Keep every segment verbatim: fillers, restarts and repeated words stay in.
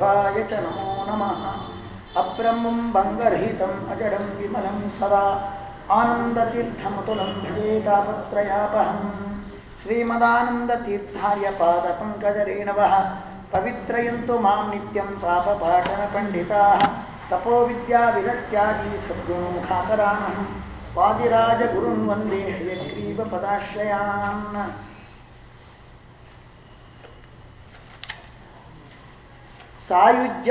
वल्लभाय च नमो नमः। अब्रह्मं भङ्गरहितम् अजडं विमलं सदा आनन्दतीर्थमतुलं भजे तापत्रयापहं। श्रीमदानन्दतीर्थार्य पादपङ्कजरेणवः पवित्रयन्तु मां नित्यं पापपाटनपण्डिताः। तपोविद्याविरक्त्यादि सद्गुणमुखाकराणं वादिराजगुरुन् वन्दे हयग्रीवपदाश्रयान्। ಸಾಯುಜ್ಯ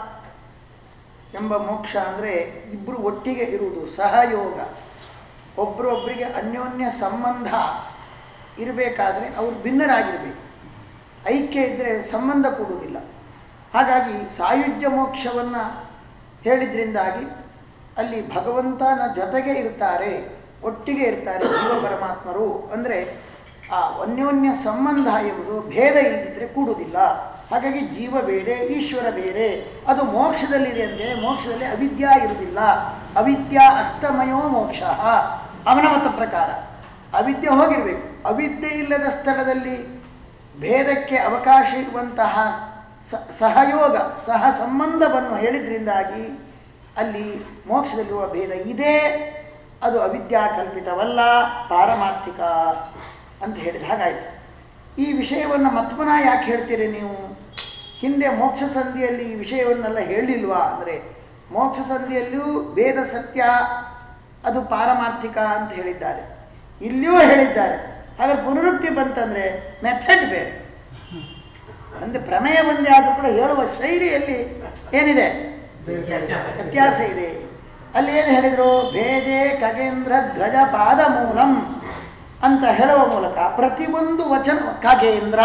ಎಂಬ ಮೋಕ್ಷ ಅಂದರೆ ಇಬ್ಬರು ಒಟ್ಟಿಗೆ ಇರುವುದು, ಸಹಯೋಗ. ಒಬ್ಬರೊಬ್ಬರಿಗೆ ಅನ್ಯೋನ್ಯ ಸಂಬಂಧ ಇರಬೇಕಾದ್ರೆ ಅವರು ಭಿನ್ನರಾಗಿರಬೇಕು. ಐಕ್ಯ ಇದ್ದರೆ ಸಂಬಂಧ ಕೊಡುವುದಿಲ್ಲ. ಹಾಗಾಗಿ ಸಾಯುಜ್ಯ ಮೋಕ್ಷವನ್ನು ಹೇಳಿದ್ರಿಂದಾಗಿ ಅಲ್ಲಿ ಭಗವಂತನ ಜೊತೆಗೆ ಇರ್ತಾರೆ, ಒಟ್ಟಿಗೆ ಇರ್ತಾರೆ ಜೀವ ಪರಮಾತ್ಮರು. ಅಂದರೆ ಆ ಅನ್ಯೋನ್ಯ ಸಂಬಂಧ ಎಂಬುದು ಭೇದ ಇಲ್ಲದಿದ್ದರೆ ಕೂಡುವುದಿಲ್ಲ. ಹಾಗಾಗಿ ಜೀವ ಬೇರೆ, ಈಶ್ವರ ಬೇರೆ. ಅದು ಮೋಕ್ಷದಲ್ಲಿದೆ ಅಂದರೆ ಮೋಕ್ಷದಲ್ಲಿ ಅವಿದ್ಯಾ ಇರುವುದಿಲ್ಲ. ಅವಿದ್ಯಾ ಅಸ್ತಮಯೋ ಮೋಕ್ಷ ಅವನ ಮತ ಪ್ರಕಾರ. ಅವಿದ್ಯೆ ಹೋಗಿರಬೇಕು. ಅವಿದ್ಯೆ ಇಲ್ಲದ ಸ್ಥಳದಲ್ಲಿ ಭೇದಕ್ಕೆ ಅವಕಾಶ ಇರುವಂತಹ ಸಹಯೋಗ ಸಹ ಸಂಬಂಧವನ್ನು ಹೇಳಿದ್ರಿಂದಾಗಿ ಅಲ್ಲಿ ಮೋಕ್ಷದಲ್ಲಿರುವ ಭೇದ ಇದೆ. ಅದು ಅವಿದ್ಯಾ ಕಲ್ಪಿತವಲ್ಲ, ಪಾರಮಾರ್ಥಿಕ ಅಂತ ಹೇಳಿದ ಹಾಗಾಯಿತು. ಈ ವಿಷಯವನ್ನು ಮತ್ಮನ ಯಾಕೆ ಹೇಳ್ತೀರಿ ನೀವು? ಹಿಂದೆ ಮೋಕ್ಷ ಸಂಧಿಯಲ್ಲಿ ಈ ವಿಷಯವನ್ನೆಲ್ಲ ಹೇಳಿಲ್ವಾ? ಅಂದರೆ ಮೋಕ್ಷ ಸಂಧಿಯಲ್ಲಿಯೂ ಭೇದ ಸತ್ಯ, ಅದು ಪಾರಮಾರ್ಥಿಕ ಅಂತ ಹೇಳಿದ್ದಾರೆ, ಇಲ್ಲಿಯೂ ಹೇಳಿದ್ದಾರೆ. ಹಾಗಾದ್ರೆ ಪುನರುಕ್ತಿ ಬಂತಂದರೆ ಮೆಥಡ್ ಬೇರೆ. ಅಂದರೆ ಪ್ರಮೇಯ ಒಂದೇ ಆದರೂ ಕೂಡ ಹೇಳುವ ಶೈಲಿಯಲ್ಲಿ ಏನಿದೆ, ವ್ಯತ್ಯಾಸ ಇದೆ. ಅಲ್ಲಿ ಏನು ಹೇಳಿದರು? ಭೇದೆ ಖಗೇಂದ್ರ ಧ್ವಜ ಪಾದ ಮೂಲಂ ಅಂತ ಹೇಳುವ ಮೂಲಕ ಪ್ರತಿಯೊಂದು ವಚನ ಖಗೇಂದ್ರ,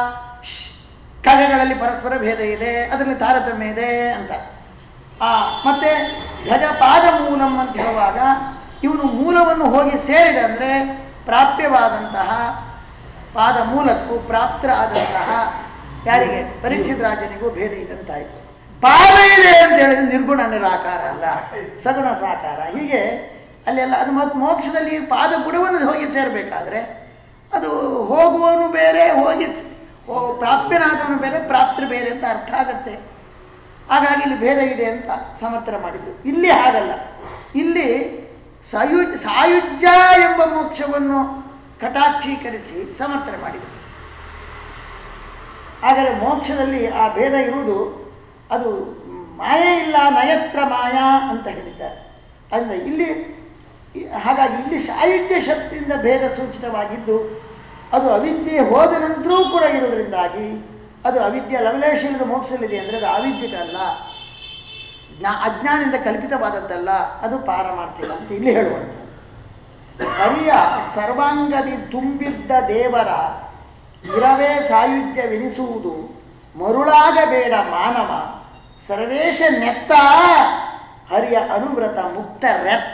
ಖಗಗಳಲ್ಲಿ ಪರಸ್ಪರ ಭೇದ ಇದೆ, ಅದರಲ್ಲಿ ತಾರತಮ್ಯ ಇದೆ ಅಂತ. ಆ ಮತ್ತು ಧ್ವಜ ಪಾದ ಮೂಲಂ ಅಂತ ಹೇಳುವಾಗ ಇವನು ಮೂಲವನ್ನು ಹೋಗಿ ಸೇರಿದೆ ಅಂದರೆ ಪ್ರಾಪ್ಯವಾದಂತಹ ಪಾದ ಮೂಲಕ್ಕೂ ಪ್ರಾಪ್ತರಾದಂತಹ ಯಾರಿಗೆ ಪರೀಕ್ಷಿತ ರಾಜನಿಗೂ ಭೇದ ಇದ್ದಂತಾಯಿತು. ಪಾದ ಇದೆ ಅಂತ ಹೇಳಿದ್ರೆ ನಿರ್ಗುಣ ನಿರಾಕಾರ ಅಲ್ಲ, ಸಗುಣ ಸಾಕಾರ. ಹೀಗೆ ಅಲ್ಲೆಲ್ಲ ಅದು ಮತ್ತು ಮೋಕ್ಷದಲ್ಲಿ ಪಾದ ಬುಡವನ್ನು ಹೋಗಿ ಸೇರಬೇಕಾದ್ರೆ ಅದು ಹೋಗುವವನು ಬೇರೆ, ಹೋಗಿ ಪ್ರಾಪ್ಯನಾದವನು ಬೇರೆ, ಪ್ರಾಪ್ತರು ಬೇರೆ ಅಂತ ಅರ್ಥ ಆಗುತ್ತೆ. ಹಾಗಾಗಿ ಇಲ್ಲಿ ಭೇದ ಇದೆ ಅಂತ ಸಮರ್ಥನೆ ಮಾಡಿದ್ದು. ಇಲ್ಲಿ ಹಾಗಲ್ಲ. ಇಲ್ಲಿ ಸಾಯುಜ್ ಸಾಯುಜ್ಯ ಎಂಬ ಮೋಕ್ಷವನ್ನು ಕಟಾಕ್ಷೀಕರಿಸಿ ಸಮರ್ಥನೆ ಮಾಡಿದರು. ಆದರೆ ಮೋಕ್ಷದಲ್ಲಿ ಆ ಭೇದ ಇರುವುದು ಅದು ಮಾಯೆ ಇಲ್ಲ, ನಯತ್ರ ಮಾಯಾ ಅಂತ ಹೇಳಿದ್ದಾರೆ. ಅಂದರೆ ಇಲ್ಲಿ ಹಾಗಾಗಿ ಇಲ್ಲಿ ಸಾಯುಜ್ಯ ಶಕ್ತಿಯಿಂದ ಭೇದ ಸೂಚಿತವಾಗಿದ್ದು ಅದು ಅವಿದ್ಯೆ ಹೋದ ನಂತರವೂ ಕೂಡ ಇರೋದರಿಂದಾಗಿ ಅದು ಅವಿದ್ಯೆ ಲವಲೇಶದ ಮೋಕ್ಷದಲ್ಲಿದೆ ಅಂದರೆ ಅದು ಅವಿದ್ಯೆಗಲ್ಲ, ಜ್ಞಾ ಅಜ್ಞಾನದಿಂದ ಕಲ್ಪಿತವಾದದ್ದಲ್ಲ, ಅದು ಪಾರಮಾರ್ಥಿಕ ಅಂತ ಇಲ್ಲಿ ಹೇಳುವಂಥ. ಹರಿಯ ಸರ್ವಾಂಗದಿ ತುಂಬಿದ್ದ ದೇವರ ಇರವೇ ಸಾಯುಜ್ಯವೆನಿಸುವುದು ಮರುಳಾಗಬೇಡ ಮಾನವ ಸರ್ವೇಶ ನೆತ್ತ ಹರಿಯ ಅನುವ್ರತ ಮುಕ್ತ ರೆತ್ತ.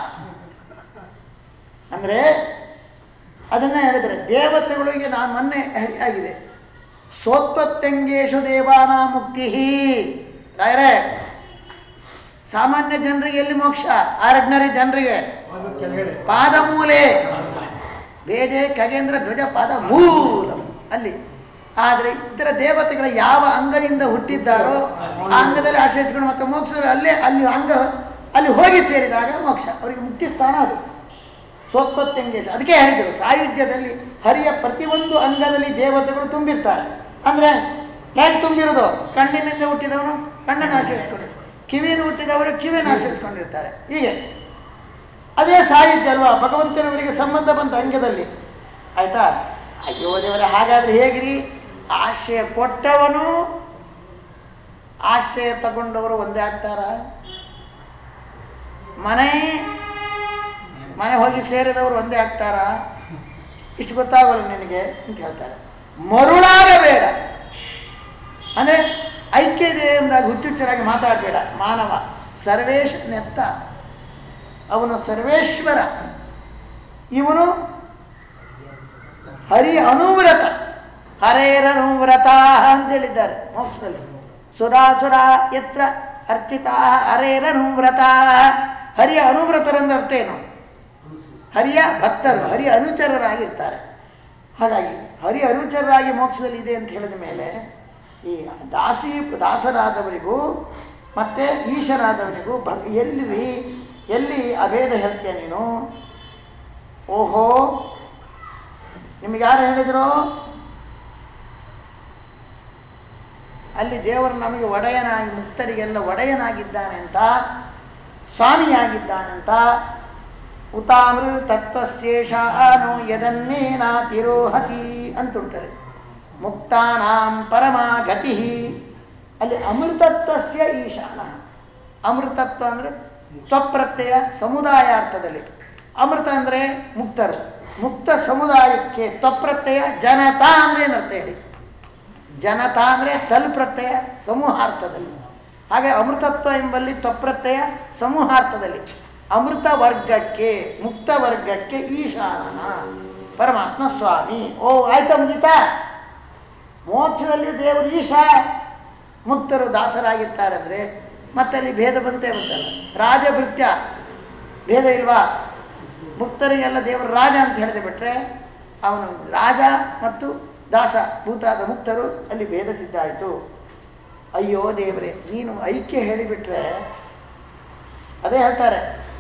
ಅಂದರೆ ಅದನ್ನು ಹೇಳಿದರೆ ದೇವತೆಗಳಿಗೆ ನಾನು ಮೊನ್ನೆ ಆಗಿದೆ ಸೋತ್ಪತ್ಯಂಗೇಶು ದೇವಾನ ಮುಕ್ತಿ. ರಾಯರೇ, ಸಾಮಾನ್ಯ ಜನರಿಗೆ ಎಲ್ಲಿ ಮೋಕ್ಷ? ಆರ್ಡಿನರಿ ಜನರಿಗೆ ಪಾದ ಮೂಲೆ, ಬೇಜೆ ಖಗೇಂದ್ರ ಧ್ವಜ ಪಾದ ಮೂಲ ಅಲ್ಲಿ. ಆದರೆ ಇತರ ದೇವತೆಗಳ ಯಾವ ಅಂಗದಿಂದ ಹುಟ್ಟಿದ್ದಾರೋ ಆ ಅಂಗದಲ್ಲಿ ಆಶ್ರಯಿಸಿಕೊಂಡು ಮತ್ತು ಮೋಕ್ಷದಲ್ಲಿ ಅಲ್ಲೇ ಅಲ್ಲಿ ಅಂಗ ಅಲ್ಲಿ ಹೋಗಿ ಸೇರಿದಾಗ ಮೋಕ್ಷ, ಅವರಿಗೆ ಮುಕ್ತಿ ಸ್ಥಾನ ಅದು ಸೋತ್ಪತ್ಯಂಗೇಶ. ಅದಕ್ಕೆ ಹೇಳಿದರು ಸಾಯುಜ್ಯದಲ್ಲಿ ಹರಿಯ ಪ್ರತಿಯೊಂದು ಅಂಗದಲ್ಲಿ ದೇವತೆಗಳು ತುಂಬಿರ್ತಾರೆ. ಅಂದರೆ ಹೇಗೆ ತುಂಬಿರೋದು? ಕಣ್ಣಿನಿಂದ ಹುಟ್ಟಿದವನು ಕಣ್ಣನ್ನು ಆಶ್ರಯಿಸ್ಕೊಂಡು, ಕಿವಿಯನ್ನು ಹುಟ್ಟಿದವರು ಕಿವಿಯನ್ನು ಆಶ್ರಯಿಸ್ಕೊಂಡಿರ್ತಾರೆ. ಹೀಗೆ ಅದೇ ಸಾಯುಜ್ಯ ಅಲ್ವಾ? ಭಗವಂತನವರಿಗೆ ಸಂಬಂಧ ಬಂತ ಅಂಗದಲ್ಲಿ. ಆಯಿತಾ? ಅಯ್ಯೋ ದೇವರೇ, ಹಾಗಾದರೆ ಹೇಗಿರಿ? ಆಶ್ರಯ ಕೊಟ್ಟವನು ಆಶ್ರಯ ತಗೊಂಡವರು ಒಂದೇ ಆಗ್ತಾರ? ಮನೆ ಮನೆ ಹೋಗಿ ಸೇರಿದವರು ಒಂದೇ ಆಗ್ತಾರ? ಇಷ್ಟು ಗೊತ್ತಾಗಲ್ಲ ನಿನಗೆ ಅಂತ ಹೇಳ್ತಾರೆ. ಮರುಳಾಗಬೇಡ ಅಂದರೆ ಐಕ್ಯ ಇದೆ ಎಂದಾಗ ಹುಚ್ಚುಚ್ಚರಾಗಿ ಮಾತಾಡಬೇಡ. ಮಾನವ ಸರ್ವೇಶ ನೆತ್ತ, ಅವನು ಸರ್ವೇಶ್ವರ, ಇವನು ಹರಿ ಅನುವ್ರತ. ಹರೇರನುವ್ರತ ಅಂತೇಳಿದ್ದಾರೆ ಮೋಕ್ಷದಲ್ಲಿ. ಸುರಾಸುರ ಯತ್ರ ಅರ್ಚಿತಾ ಹರೇರನುವ್ರತ. ಹರಿಯ ಅನುವ್ರತರಂದ ಅರ್ಥ ಏನು? ಹರಿಯ ಭಕ್ತರು, ಹರಿಯ ಅನುಚರರಾಗಿರ್ತಾರೆ. ಹಾಗಾಗಿ ಹರಿಯ ಅನುಚರರಾಗಿ ಮೋಕ್ಷದಲ್ಲಿ ಇದೆ ಅಂತ ಹೇಳಿದ ಮೇಲೆ ಈ ದಾಸಿ ದಾಸರಾದವರಿಗೂ ಮತ್ತು ಈಶನಾದವನಿಗೂ ಬ ಎಲ್ಲಿ ಎಲ್ಲಿ ಅಭೇದ ಹೇಳ್ತೀಯ ನೀನು? ಓಹೋ, ನಿಮಗೆ ಯಾರು ಹೇಳಿದರು? ಅಲ್ಲಿ ದೇವರು ನಮಗೆ ಒಡೆಯನಾಗಿ, ಮುಕ್ತರಿಗೆಲ್ಲ ಒಡೆಯನಾಗಿದ್ದಾನೆ ಅಂತ, ಸ್ವಾಮಿಯಾಗಿದ್ದಾನಂತ. ಉತಾಮೃ ತತ್ವಶೇಷಾನೋ ಯದನ್ನೇನಾತಿರೋಹತಿ ಅಂತುಂಟರೆ ಮುಕ್ತಾನಾಂ ಪರಮಾಗತಿ. ಅಲ್ಲಿ ಅಮೃತತ್ವಸ್ಯ ಈಶಾನ. ಅಮೃತತ್ವ ಅಂದರೆ ಸ್ವಪ್ರತ್ಯಯ ಸಮುದಾಯ ಅರ್ಥದಲ್ಲಿ. ಅಮೃತ ಅಂದರೆ ಮುಕ್ತರು. ಮುಕ್ತ ಸಮುದಾಯಕ್ಕೆ ತ್ವಪ್ರತ್ಯಯ ಜನತಾ ಅಂದರೆ ಏನರ್ಥ ಹೇಳಿ? ಜನತಾ ಅಂದರೆ ತಲ್ಪ್ರತ್ಯಯ ಸಮೂಹಾರ್ಥದಲ್ಲಿ. ಹಾಗೆ ಅಮೃತತ್ವ ಎಂಬಲ್ಲಿ ತ್ವಪ್ರತ್ಯಯ ಸಮೂಹಾರ್ಥದಲ್ಲಿ. ಅಮೃತ ವರ್ಗಕ್ಕೆ, ಮುಕ್ತ ವರ್ಗಕ್ಕೆ ಈಶಾನನ ಪರಮಾತ್ಮ ಸ್ವಾಮಿ. ಓ ಆಯ್ತಾ, ಮುಗಿತಾ? ಮೋಕ್ಷದಲ್ಲಿ ದೇವರು ಈಶಾ, ಮುಕ್ತರು ದಾಸರಾಗಿರ್ತಾರೆ ಅಂದರೆ ಮತ್ತೆ ಅಲ್ಲಿ ಭೇದ ಬಂತೇ ಬಂತಲ್ಲ. ರಾಜಭೃತ್ಯ ಭೇದ ಇಲ್ವಾ? ಮುಕ್ತರಿಗೆಲ್ಲ ದೇವರು ರಾಜ ಅಂತ ಹೇಳಿದೆ ಬಿಟ್ಟರೆ ಅವನು ರಾಜ ಮತ್ತು ದಾಸ ಭೂತಾದ ಮುಕ್ತರು ಅಲ್ಲಿ ಭೇದ ಸಿದ್ಧ ಆಯಿತು. ಅಯ್ಯೋ ದೇವರೇ, ನೀನು ಐಕ್ಯ ಹೇಳಿಬಿಟ್ರೆ ಅದೇ ಹೇಳ್ತಾರೆ.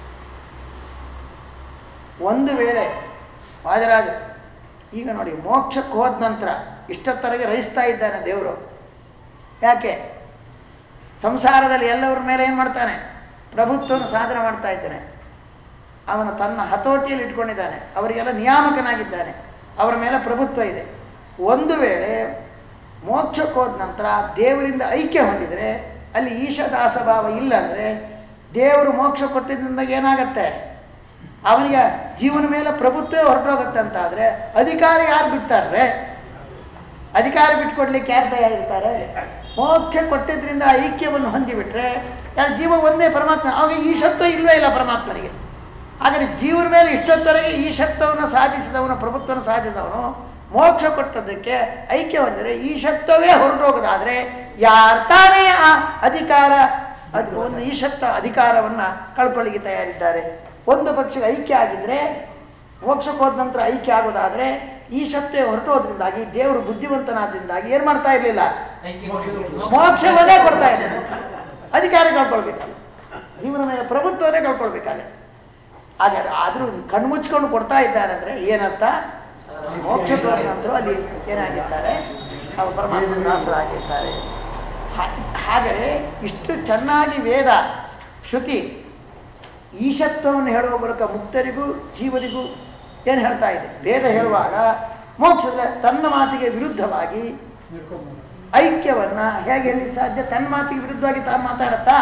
ಒಂದು ವೇಳೆ ವಾಜರಾಜ ಈಗ ನೋಡಿ ಮೋಕ್ಷಕ್ಕೆ ಹೋದ ನಂತರ ಇಷ್ಟೊತ್ತರೆಗೆ ರಹಿಸ್ತಾ ಇದ್ದಾನೆ ದೇವರು. ಯಾಕೆ? ಸಂಸಾರದಲ್ಲಿ ಎಲ್ಲವ್ರ ಮೇಲೆ ಏನು ಮಾಡ್ತಾನೆ? ಪ್ರಭುತ್ವವನ್ನು ಸಾಧನೆ ಮಾಡ್ತಾ ಇದ್ದಾನೆ. ಅವನು ತನ್ನ ಹತೋಟಿಯಲ್ಲಿ ಇಟ್ಕೊಂಡಿದ್ದಾನೆ. ಅವರಿಗೆಲ್ಲ ನಿಯಾಮಕನಾಗಿದ್ದಾನೆ. ಅವರ ಮೇಲೆ ಪ್ರಭುತ್ವ ಇದೆ. ಒಂದು ವೇಳೆ ಮೋಕ್ಷಕ್ಕೆ ಹೋದ ನಂತರ ದೇವರಿಂದ ಐಕ್ಯ ಹೊಂದಿದರೆ ಅಲ್ಲಿ ಈಶದಾಸಭಾವ ಇಲ್ಲ ಅಂದರೆ ದೇವರು ಮೋಕ್ಷ ಕೊಟ್ಟಿದ್ದರಿಂದ ಏನಾಗತ್ತೆ? ಅವನಿಗೆ ಜೀವನ ಮೇಲೆ ಪ್ರಭುತ್ವೇ ಹೊರಟೋಗುತ್ತೆ ಅಂತ ಆದರೆ ಅಧಿಕಾರ ಯಾರು ಬಿಡ್ತಾರೆ? ಅಧಿಕಾರ ಬಿಟ್ಕೊಡ್ಲಿಕ್ಕೆ ಯಾರು ತಯಾರಿರ್ತಾರೆ? ಮೋಕ್ಷ ಕೊಟ್ಟಿದ್ದರಿಂದ ಐಕ್ಯವನ್ನು ಹೊಂದಿಬಿಟ್ರೆ ಯಾರು ಜೀವ ಒಂದೇ ಪರಮಾತ್ಮ. ಅವಾಗ ಈಶತ್ವ ಇಲ್ಲವೇ ಇಲ್ಲ ಪರಮಾತ್ಮನಿಗೆ. ಆದರೆ ಜೀವನ ಮೇಲೆ ಇಷ್ಟೊತ್ತರೆಗೆ ಈಶತ್ವವನ್ನು ಸಾಧಿಸಿದವನು, ಪ್ರಭುತ್ವವನ್ನು ಸಾಧಿಸಿದವನು ಮೋಕ್ಷ ಕೊಟ್ಟದ್ದಕ್ಕೆ ಐಕ್ಯ ಹೊಂದಿದರೆ ಈಶತ್ವವೇ ಹೊರಟೋಗೋದಾದರೆ ಯಾರು ತಾನೇ ಆ ಅಧಿಕಾರ, ಅದು ಒಂದು ಈಶತ್ವ ಅಧಿಕಾರವನ್ನು ಕಳ್ಕೊಳ್ಳಿಕ್ಕೆ ತಯಾರಿದ್ದಾರೆ. ಒಂದು ಪಕ್ಷಕ್ಕೆ ಐಕ್ಯ ಆಗಿದ್ದರೆ, ಮೋಕ್ಷಕ್ಕೆ ಹೋದ ನಂತರ ಐಕ್ಯ ಆಗೋದಾದರೆ ಈಶತ್ವೇ ಹೊರಟೋದ್ರಿಂದಾಗಿ ದೇವರು ಬುದ್ಧಿವಂತನಾದ್ರಿಂದಾಗಿ ಏನು ಮಾಡ್ತಾ ಇರಲಿಲ್ಲ? ಮೋಕ್ಷವನ್ನೇ ಕೊಡ್ತಾ ಇದ್ದಾನೆ. ಅಧಿಕಾರ ಕಳ್ಕೊಳ್ಬೇಕಲ್ಲ, ಜೀವನ ಮೇಲೆ ಪ್ರಭುತ್ವವನ್ನೇ ಕಳ್ಕೊಳ್ಬೇಕಾಗ. ಹಾಗಾದ್ರೆ ಆದರೂ ಕಣ್ಮುಚ್ಕೊಂಡು ಕೊಡ್ತಾ ಇದ್ದಾರೆ ಅಂದರೆ ಏನರ್ಥ? ಮೋಕ್ಷಕ್ಕೆ ಹೋದ ನಂತರ ಅಲ್ಲಿ ಏನಾಗಿರ್ತಾರೆ? ನಾವು ಪರಮಾತ್ಮ ದಾಸರಾಗಿರ್ತಾರೆ. ಹಾಗಾದರೆ ಇಷ್ಟು ಚೆನ್ನಾಗಿ ವೇದ ಶ್ರುತಿ ಈಶತ್ವವನ್ನು ಹೇಳುವ ಮೂಲಕ ಮುಕ್ತರಿಗೂ ಜೀವನಿಗೂ ಏನು ಹೇಳ್ತಾ ಇದೆ? ವೇದ ಹೇಳುವಾಗ ಮೋಕ್ಷದ ತನ್ನ ಮಾತಿಗೆ ವಿರುದ್ಧವಾಗಿ ಐಕ್ಯವನ್ನು ಹೇಗೆ ಹೇಳಿ ಸಾಧ್ಯ? ತನ್ನ ಮಾತಿಗೆ ವಿರುದ್ಧವಾಗಿ ತಾನು ಮಾತಾಡತ್ತಾ?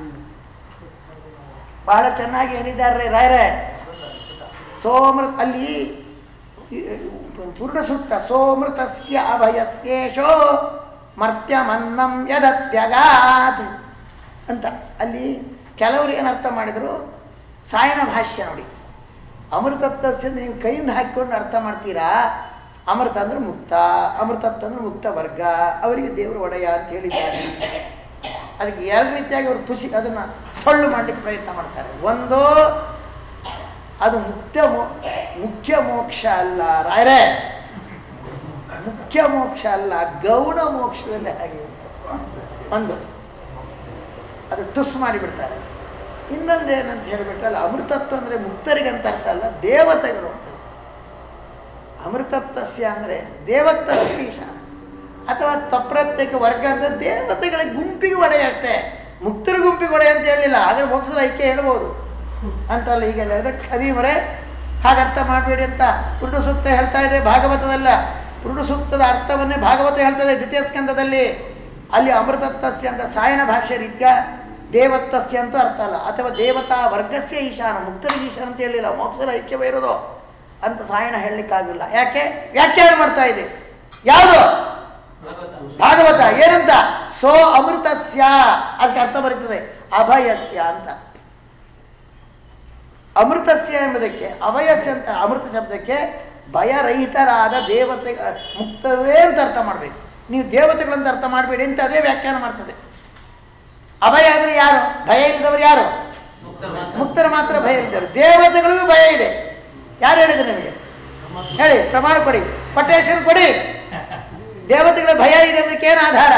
ಬಹಳ ಚೆನ್ನಾಗಿ ಹೇಳಿದ್ದಾರೆ ರಾಯರೇ. ಸೋಮೃತ ಅಲ್ಲಿ ಪೂರ್ಣ ಸೂಕ್ತ, ಸೋಮೃತಸ್ಯ ಅಭಯಸ್ಯೇಷೋ ಮರ್ತ್ಯಮನ್ನಂ ಯದತ್ಯಗಾತ್ ಅಂತ. ಅಲ್ಲಿ ಕೆಲವರು ಏನು ಅರ್ಥ ಮಾಡಿದರು? ಸಾಯನ ಭಾಷ್ಯ ನೋಡಿ. ಅಮೃತತ್ವಸ್ಯ ನೀವು ಕೈಯಿಂದ ಹಾಕಿಕೊಂಡು ಅರ್ಥ ಮಾಡ್ತೀರಾ. ಅಮೃತ ಅಂದ್ರೆ ಮುಕ್ತ, ಅಮೃತತ್ವ ಅಂದ್ರೆ ಮುಕ್ತ ವರ್ಗ, ಅವರಿಗೆ ದೇವರು ಒಡೆಯ ಅಂತ ಹೇಳಿದ್ದಾರೆ. ಅದಕ್ಕೆ ಎರಡು ರೀತಿಯಾಗಿ ಅವರು ಖುಷಿ ಅದನ್ನು ಟೊಳ್ಳು ಮಾಡಲಿಕ್ಕೆ ಪ್ರಯತ್ನ ಮಾಡ್ತಾರೆ. ಒಂದು, ಅದು ಮುಕ್ತ ಮೋ ಮುಖ್ಯ ಮೋಕ್ಷ ಅಲ್ಲ ರಾಯರೇ, ಮುಖ್ಯ ಮೋಕ್ಷ ಅಲ್ಲ, ಗೌಣ ಮೋಕ್ಷದಲ್ಲಿ ಹಾಗೆ ಒಂದು ಅದು ಟುಸ್ ಮಾಡಿಬಿಡ್ತಾರೆ. ಇನ್ನೊಂದೇನಂತ ಹೇಳಿಬಿಟ್ರಲ್ಲ, ಅಮೃತತ್ವ ಅಂದರೆ ಮುಕ್ತರಿಗಂತ ಅರ್ಥ ಅಲ್ಲ, ದೇವತೆಗಳು ಅಂತ. ಅಮೃತತ್ವಸ್ಯ ಅಂದರೆ ದೇವತ್ವಸ್ಯ ಈಶಾನ ಅಥವಾ ತಪ್ರತ್ಯೇಕ ವರ್ಗ ಅಂದರೆ ದೇವತೆಗಳ ಗುಂಪಿಗೆ ಒಡೆಯಷ್ಟೇ, ಮುಕ್ತರ ಗುಂಪಿಗೆ ಒಡೆಯ ಅಂತ ಹೇಳಲಿಲ್ಲ. ಆದರೆ ಮೋಕ್ಷದ ಐಕ್ಯ ಹೇಳ್ಬೋದು ಅಂತಲ್ಲ. ಈಗೆಲ್ಲ ಹೇಳಿದ್ರೆ ಖದೀಮರೇ ಹಾಗೆ ಅರ್ಥ ಮಾಡಬೇಡಿ ಅಂತ ಪುರುಷ ಸೂಕ್ತ ಹೇಳ್ತಾ ಇದೆ. ಭಾಗವತದಲ್ಲ, ಪುರುಷ ಸೂಕ್ತದ ಅರ್ಥವನ್ನೇ ಭಾಗವತ ಹೇಳ್ತದೆ ದ್ವಿತೀಯ ಸ್ಕಂದದಲ್ಲಿ. ಅಲ್ಲಿ ಅಮೃತತ್ವಸ್ಯ ಅಂತ ಸಾಯಣ ಭಾಷೆ ರೀತ್ಯ ದೇವತ್ವಸ್ಯ ಅಂತೂ ಅರ್ಥ ಅಲ್ಲ. ಅಥವಾ ದೇವತಾ ವರ್ಗಸ್ಯ ಈಶಾನ, ಮುಕ್ತರಿಗೆ ಈಶಾನ ಅಂತ ಹೇಳಿಲ್ಲ. ಮೋಕ್ಷದ ಐಕ್ಯವೇ ಇರೋದು ಅಂತ ಸಾಯಣ ಹೇಳಲಿಕ್ಕಾಗಿಲ್ಲ. ಯಾಕೆ? ವ್ಯಾಖ್ಯಾನ ಮಾಡ್ತಾ ಇದೆ. ಯಾವುದು? ಭಾಗವತ. ಏನಂತ? ಸೋ ಅಮೃತಸ್ಯ, ಅದಕ್ಕೆ ಅರ್ಥ ಬರೀತದೆ ಅಭಯಸ್ಯ ಅಂತ. ಅಮೃತಸ್ಯ ಎಂಬುದಕ್ಕೆ ಅಭಯಸ್ಯ ಅಂತ ಅಮೃತ ಶಬ್ದಕ್ಕೆ ಭಯರಹಿತರಾದ ದೇವತೆ ಮುಕ್ತವೇ ಅಂತ ಅರ್ಥ ಮಾಡಬೇಕು. ನೀವು ದೇವತೆಗಳಂತ ಅರ್ಥ ಮಾಡಬೇಡಿ ಅಂತ ಅದೇ ವ್ಯಾಖ್ಯಾನ ಮಾಡ್ತದೆ. ಅಭಯ ಅಂದರೆ ಯಾರು? ಭಯ ಇಲ್ಲದವರು ಯಾರು? ಮುಕ್ತರು ಮಾತ್ರ ಭಯ ಇಲ್ಲದವರು. ದೇವತೆಗಳಿಗೂ ಭಯ ಇದೆ. ಯಾರು ಹೇಳಿದ್ರು ನಿಮಗೆ? ಹೇಳಿ, ಪ್ರಮಾಣ ಕೊಡಿ, ಕೊಟೇಶನ್ ಕೊಡಿ. ದೇವತೆಗಳ ಭಯ ಇದೆ ಅನ್ನೋಕ್ಕೇನು ಆಧಾರ?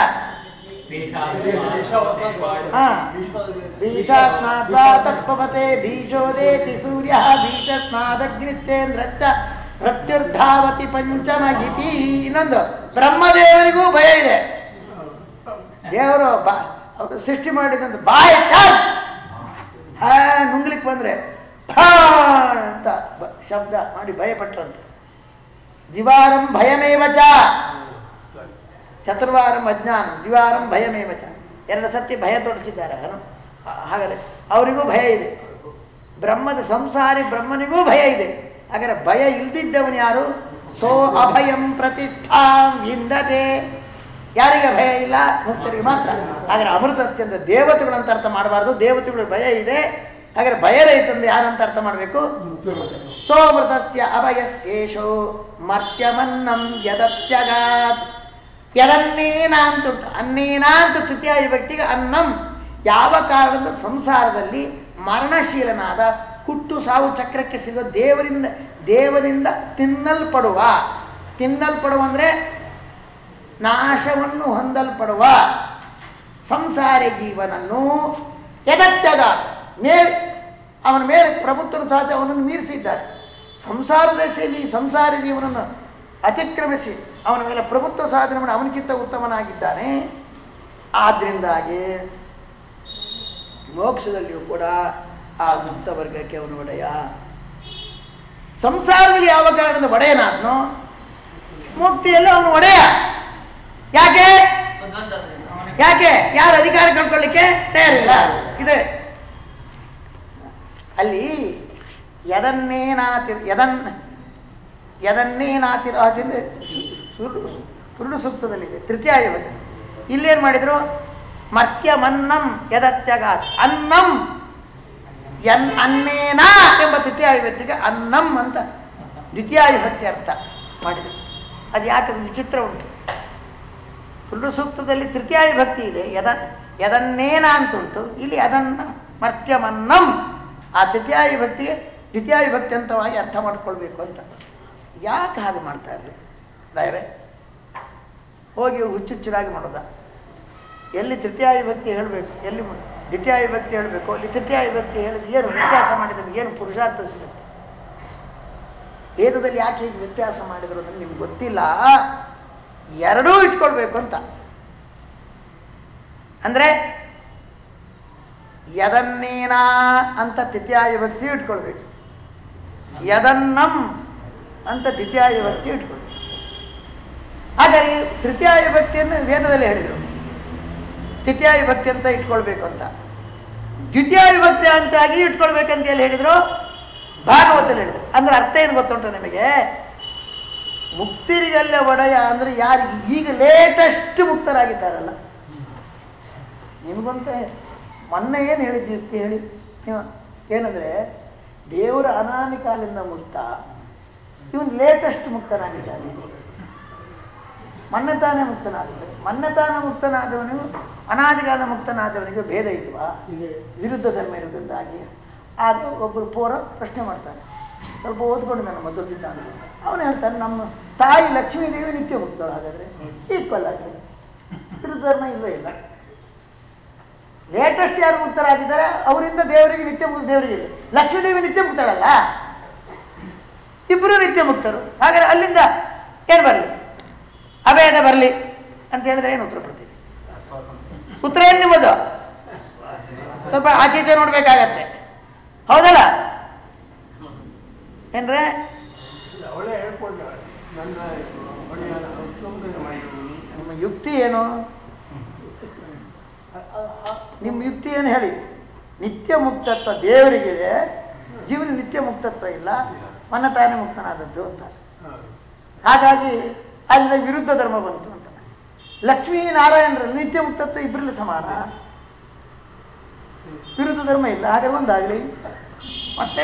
ಭೀಷಾತ್ಮಾತ್ವಾತಪ್ಪವತೆ ಭೀಷೋದೇತಿ ಸೂರ್ಯ ಭೀಷಸ್ಮಾದಗ್ನಿತ್ಯೇಂದ್ರಚ್ಚ ಪ್ರತ್ಯುರ್ಧಾವತಿ ಪಂಚಮ ಇತಿ. ಇನ್ನೊಂದು ಬ್ರಹ್ಮದೇವರಿಗೂ ಭಯ ಇದೆ. ದೇವರು ಬಾ ಅವರು ಸೃಷ್ಟಿ ಮಾಡಿದಂತ ಬಾಯಿ ಹಾ ನುಂಗ್ಲಿಕ್ಕೆ ಬಂದ್ರೆ ಅಂತ ಶಬ್ದ ಮಾಡಿ ಭಯಪಟ್ರಂತ. ದಿವಾರಂ ಭಯಮೇವಚ ಚತುರ್ವಾರಂ ಅಜ್ಞಾನ ದಿವಾರಂ ಭಯಮೇವಚ. ಎರಡು ಸತ್ಯ ಭಯ ತೋರಿಸಿದ್ದಾರೆ. ಹಾಗಾದರೆ ಅವರಿಗೂ ಭಯ ಇದೆ. ಬ್ರಹ್ಮದ ಸಂಸಾರಿ ಬ್ರಹ್ಮನಿಗೂ ಭಯ ಇದೆ. ಹಾಗಾದರೆ ಭಯ ಇಲ್ದಿದ್ದವನು ಯಾರು? ಸೋ ಅಭಯಂ ಪ್ರತಿಷ್ಠಾಂ ಇಂದತೆ. ಯಾರಿಗೆ ಭಯ ಇಲ್ಲ? ಮುಕ್ತರಿಗೆ ಮಾತ್ರ. ಹಾಗಾದರೆ ಅಮೃತ ಅತ್ಯಂತ ದೇವತೆಗಳಂತ ಅರ್ಥ ಮಾಡಬಾರ್ದು. ದೇವತೆಗಳು ಭಯ ಇದೆ. ಹಾಗಾದರೆ ಭಯ ರಹಿತಂದ್ರೆ ಯಾರಂತ ಅರ್ಥ ಮಾಡಬೇಕು? ಸೋಮೃತಸ್ಯ ಅಭಯಸ್ಯೇಷೋ ಮರ್ತ್ಯಮನ್ನಂ ಯದತ್ಯಗಾತ್. ಯದನ್ನೇನ ಅಂತುಂಟು. ಅನ್ನೇನ ಅಂತ ತೃತೀಯ ವಿಭಕ್ತಿಗೆ ಅನ್ನಂ. ಯಾವ ಕಾರಣದ ಸಂಸಾರದಲ್ಲಿ ಮರಣಶೀಲನಾದ ಹುಟ್ಟು ಸಾವು ಚಕ್ರಕ್ಕೆ ಸಿಗೋ ದೇವರಿಂದ ದೇವರಿಂದ ತಿನ್ನಲ್ಪಡುವ ತಿನ್ನಲ್ಪಡುವ ಅಂದರೆ ನಾಶವನ್ನು ಹೊಂದಲ್ಪಡುವ ಸಂಸಾರ ಜೀವನನ್ನು ಎದತ್ಯಗ ಮೇಲೆ ಅವನ ಮೇಲೆ ಪ್ರಭುತ್ವನ ಸಾಧ್ಯ ಅವನನ್ನು ಮೀರಿಸಿದ್ದಾರೆ. ಸಂಸಾರ ದಶೆಯಲ್ಲಿ ಸಂಸಾರ ಜೀವನವನ್ನು ಅತಿಕ್ರಮಿಸಿ ಅವನ ಮೇಲೆ ಪ್ರಭುತ್ವ ಸಾಧನೆ ಮಾಡಿ ಅವನಿಗಿಂತ ಉತ್ತಮನಾಗಿದ್ದಾನೆ. ಆದ್ದರಿಂದಾಗಿ ಮೋಕ್ಷದಲ್ಲಿಯೂ ಕೂಡ ಆ ಮುಕ್ತ ವರ್ಗಕ್ಕೆ ಅವನು ಒಡೆಯ. ಸಂಸಾರದಲ್ಲಿ ಯಾವ ಕಾರಣದ ಒಡೆಯನಾದ್ನೋ ಮುಕ್ತಿಯಲ್ಲಿ ಅವನು ಒಡೆಯ. ಯಾಕೆ ಯಾಕೆ ಯಾರು ಅಧಿಕಾರ ಕಳ್ಕೊಳ್ಳಿಕ್ಕೆ ತಯಾರಿಲ್ಲ ಇದೆ. ಅಲ್ಲಿ ಯದನ್ನೇನಾತಿರ್ ಯದನ್ ಯದನ್ನೇನಾತಿರ್ ಅದಿಲ್ಲ ಸುರುಳು ಸೂಕ್ತದಲ್ಲಿದೆ ತೃತೀಯ ವಿಭಕ್ತಿ. ಇಲ್ಲೇನು ಮಾಡಿದರು? ಮರ್ತ್ಯಮನ್ನಂ ಯದತ್ಯಗಾತ್. ಅನ್ನಂ ಎನ್ ಅನ್ನೇನ ಎಂಬ ತೃತೀಯ ವಿಭಕ್ತಿಗೆ ಅನ್ನಂ ಅಂತ ದ್ವಿತೀಯ ವಿಭಕ್ತಿ ಅರ್ಥ ಮಾಡಿದರು. ಅದು ಯಾಕೆ ವಿಚಿತ್ರ ಉಂಟು. ಸುಳ್ಳು ಸೂಕ್ತದಲ್ಲಿ ತೃತೀಯ ವಿಭಕ್ತಿ ಇದೆ, ಯದ ಯದನ್ನೇನ ಅಂತುಂಟು. ಇಲ್ಲಿ ಅದನ್ನ ಮರ್ತ್ಯಮನ್ನಂ ಆ ತೃತೀಯ ವಿಭಕ್ತಿಗೆ ದ್ವಿತೀಯ ವಿಭಕ್ತಿ ಅಂತವಾಗಿ ಅರ್ಥ ಮಾಡ್ಕೊಳ್ಬೇಕು ಅಂತ. ಯಾಕೆ ಹಾಗೆ ಮಾಡ್ತಾ ಇರಲಿ ರಾಯರೇ? ಹೋಗಿ ಹುಚ್ಚುಚ್ಚರಾಗಿ ಮಾಡೋದ? ಎಲ್ಲಿ ತೃತೀಯ ವಿಭಕ್ತಿ ಹೇಳಬೇಕು, ಎಲ್ಲಿ ದ್ವಿತೀಯ ವಿಭಕ್ತಿ ಹೇಳಬೇಕು, ಅಲ್ಲಿ ತೃತೀಯ ವಿಭಕ್ತಿ ಹೇಳಿದ ಏನು ವ್ಯತ್ಯಾಸ ಮಾಡಿದ್ರೆ ಏನು ಪುರುಷಾರ್ಥ ಸಿಗುತ್ತೆ? ವೇದದಲ್ಲಿ ಯಾಕೆ ಹೀಗೆ ವ್ಯತ್ಯಾಸ ಮಾಡಿದ್ರು ಅಂದರೆ ನಿಮ್ಗೆ ಗೊತ್ತಿಲ್ಲ. ಎರಡೂ ಇಟ್ಕೊಳ್ಬೇಕು ಅಂತ. ಅಂದರೆ ಯದನ್ನೇನ ಅಂತ ತೃತೀಯ ವಿಭಕ್ತಿ ಇಟ್ಕೊಳ್ಬೇಕು, ಯದನ್ನಂ ಅಂತ ದ್ವಿತೀಯ ವಿಭಕ್ತಿ ಇಟ್ಕೊಳ್ಬೇಕು. ಹಾಗಾಗಿ ತೃತೀಯ ವಿಭಕ್ತಿಯನ್ನು ವೇದದಲ್ಲಿ ಹೇಳಿದರು, ತೃತೀಯ ವಿಭಕ್ತಿ ಅಂತ ಇಟ್ಕೊಳ್ಬೇಕು ಅಂತ. ದ್ವಿತೀಯ ವಿಭಕ್ತಿ ಅಂತಾಗಿ ಇಟ್ಕೊಳ್ಬೇಕಂತ ಹೇಳಿ ಹೇಳಿದರು, ಭಾಗವತಲ್ಲಿ ಹೇಳಿದರು. ಅಂದರೆ ಅರ್ಥ ಏನು ಗೊತ್ತುಂಟು ನಿಮಗೆ? ಮುಕ್ತಿರಿಗೆಲ್ಲ ಒಡೆಯ ಅಂದರೆ ಯಾರಿಗೆ ಈಗ ಲೇಟೆಸ್ಟ್ ಮುಕ್ತರಾಗಿದ್ದಾರಲ್ಲ. ನಿಮಗಂತ ಮೊನ್ನೆ ಏನು ಹೇಳಿದ್ದು ಯುಕ್ತಿ ಹೇಳಿ ನೀವು? ಏನಂದರೆ ದೇವರ ಅನಾದಿ ಕಾಲದಿಂದ ಮುಕ್ತ, ಇವನು ಲೇಟೆಸ್ಟ್ ಮುಕ್ತನಾಗಿದ್ದಾನೆ. ಮೊನ್ನೆ ತಾನೇ ಮುಕ್ತನಾಗಿದ್ದ. ಮೊನ್ನೆ ತಾನೇ ಮುಕ್ತನಾದವನಿಗೂ ಅನಾದಿಕಾಲ ಮುಕ್ತನಾದವನಿಗೂ ಭೇದ ಇಲ್ವಾ? ವಿರುದ್ಧ ಧರ್ಮ ಇರುವುದರಿಂದಾಗಿ ಆಗ ಒಬ್ಬರು ಪೋರ ಪ್ರಶ್ನೆ ಮಾಡ್ತಾನೆ, ಸ್ವಲ್ಪ ಓದ್ಕೊಂಡು ನನ್ನ ಮದ್ದು ಸಿದ್ಧಾಂತ. ಅವನು ಹೇಳ್ತಾನೆ, ನಮ್ಮ ತಾಯಿ ಲಕ್ಷ್ಮೀದೇವಿ ನಿತ್ಯ ಮುಕ್ತಳು. ಹಾಗಾದರೆ ಈಕ್ವಲ್ ಆಗಿ ವಿರುದ್ಧ ಧರ್ಮ ಇಲ್ಲವೇ ಇಲ್ಲ. ಲೇಟೆಸ್ಟ್ ಯಾರು ಮುಕ್ತರಾಗಿದ್ದಾರೆ ಅವರಿಂದ ದೇವರಿಗೆ ನಿತ್ಯ ಮುಕ್ತ, ದೇವರಿಗೆ ಇಲ್ಲ. ಲಕ್ಷ್ಮೀದೇವಿ ನಿತ್ಯ ಮುಕ್ತಳಲ್ಲ, ಇಬ್ಬರು ನಿತ್ಯ ಮುಕ್ತರು. ಹಾಗಾದರೆ ಅಲ್ಲಿಂದ ಏನು ಬರಲಿ? ಅಭೇದ ಬರಲಿ ಅಂತ ಹೇಳಿದ್ರೆ ಏನು ಉತ್ತರ ಕೊಡ್ತೀವಿ? ಉತ್ತರ ಏನು ನಿಮ್ಮದು? ಸ್ವಲ್ಪ ಆಚೀಚೆ ನೋಡ್ಬೇಕಾಗತ್ತೆ, ಹೌದಲ್ಲ ಏನ್ರೆ? ನಿಮ್ಮ ಯುಕ್ತಿ ಏನು? ನಿಮ್ಮ ಯುಕ್ತಿ ಏನು ಹೇಳಿ? ನಿತ್ಯ ಮುಕ್ತತ್ವ ದೇವರಿಗಿದೆ, ಜೀವನ ನಿತ್ಯ ಮುಕ್ತತ್ವ ಇಲ್ಲ, ಮನ ತಾನೇ ಮುಕ್ತನಾದದ್ದು ಅಂತ. ಹಾಗಾಗಿ ಅಲ್ಲಿಂದ ವಿರುದ್ಧ ಧರ್ಮ ಬಂತು ಅಂತ. ಲಕ್ಷ್ಮೀ ನಾರಾಯಣರಲ್ಲಿ ನಿತ್ಯ ಮುಕ್ತತ್ವ ಇಬ್ಬರಲ್ಲಿ ಸಮಾನ, ವಿರುದ್ಧ ಧರ್ಮ ಇಲ್ಲ. ಹಾಗೆ ಒಂದಾಗಲಿ. ಮತ್ತೆ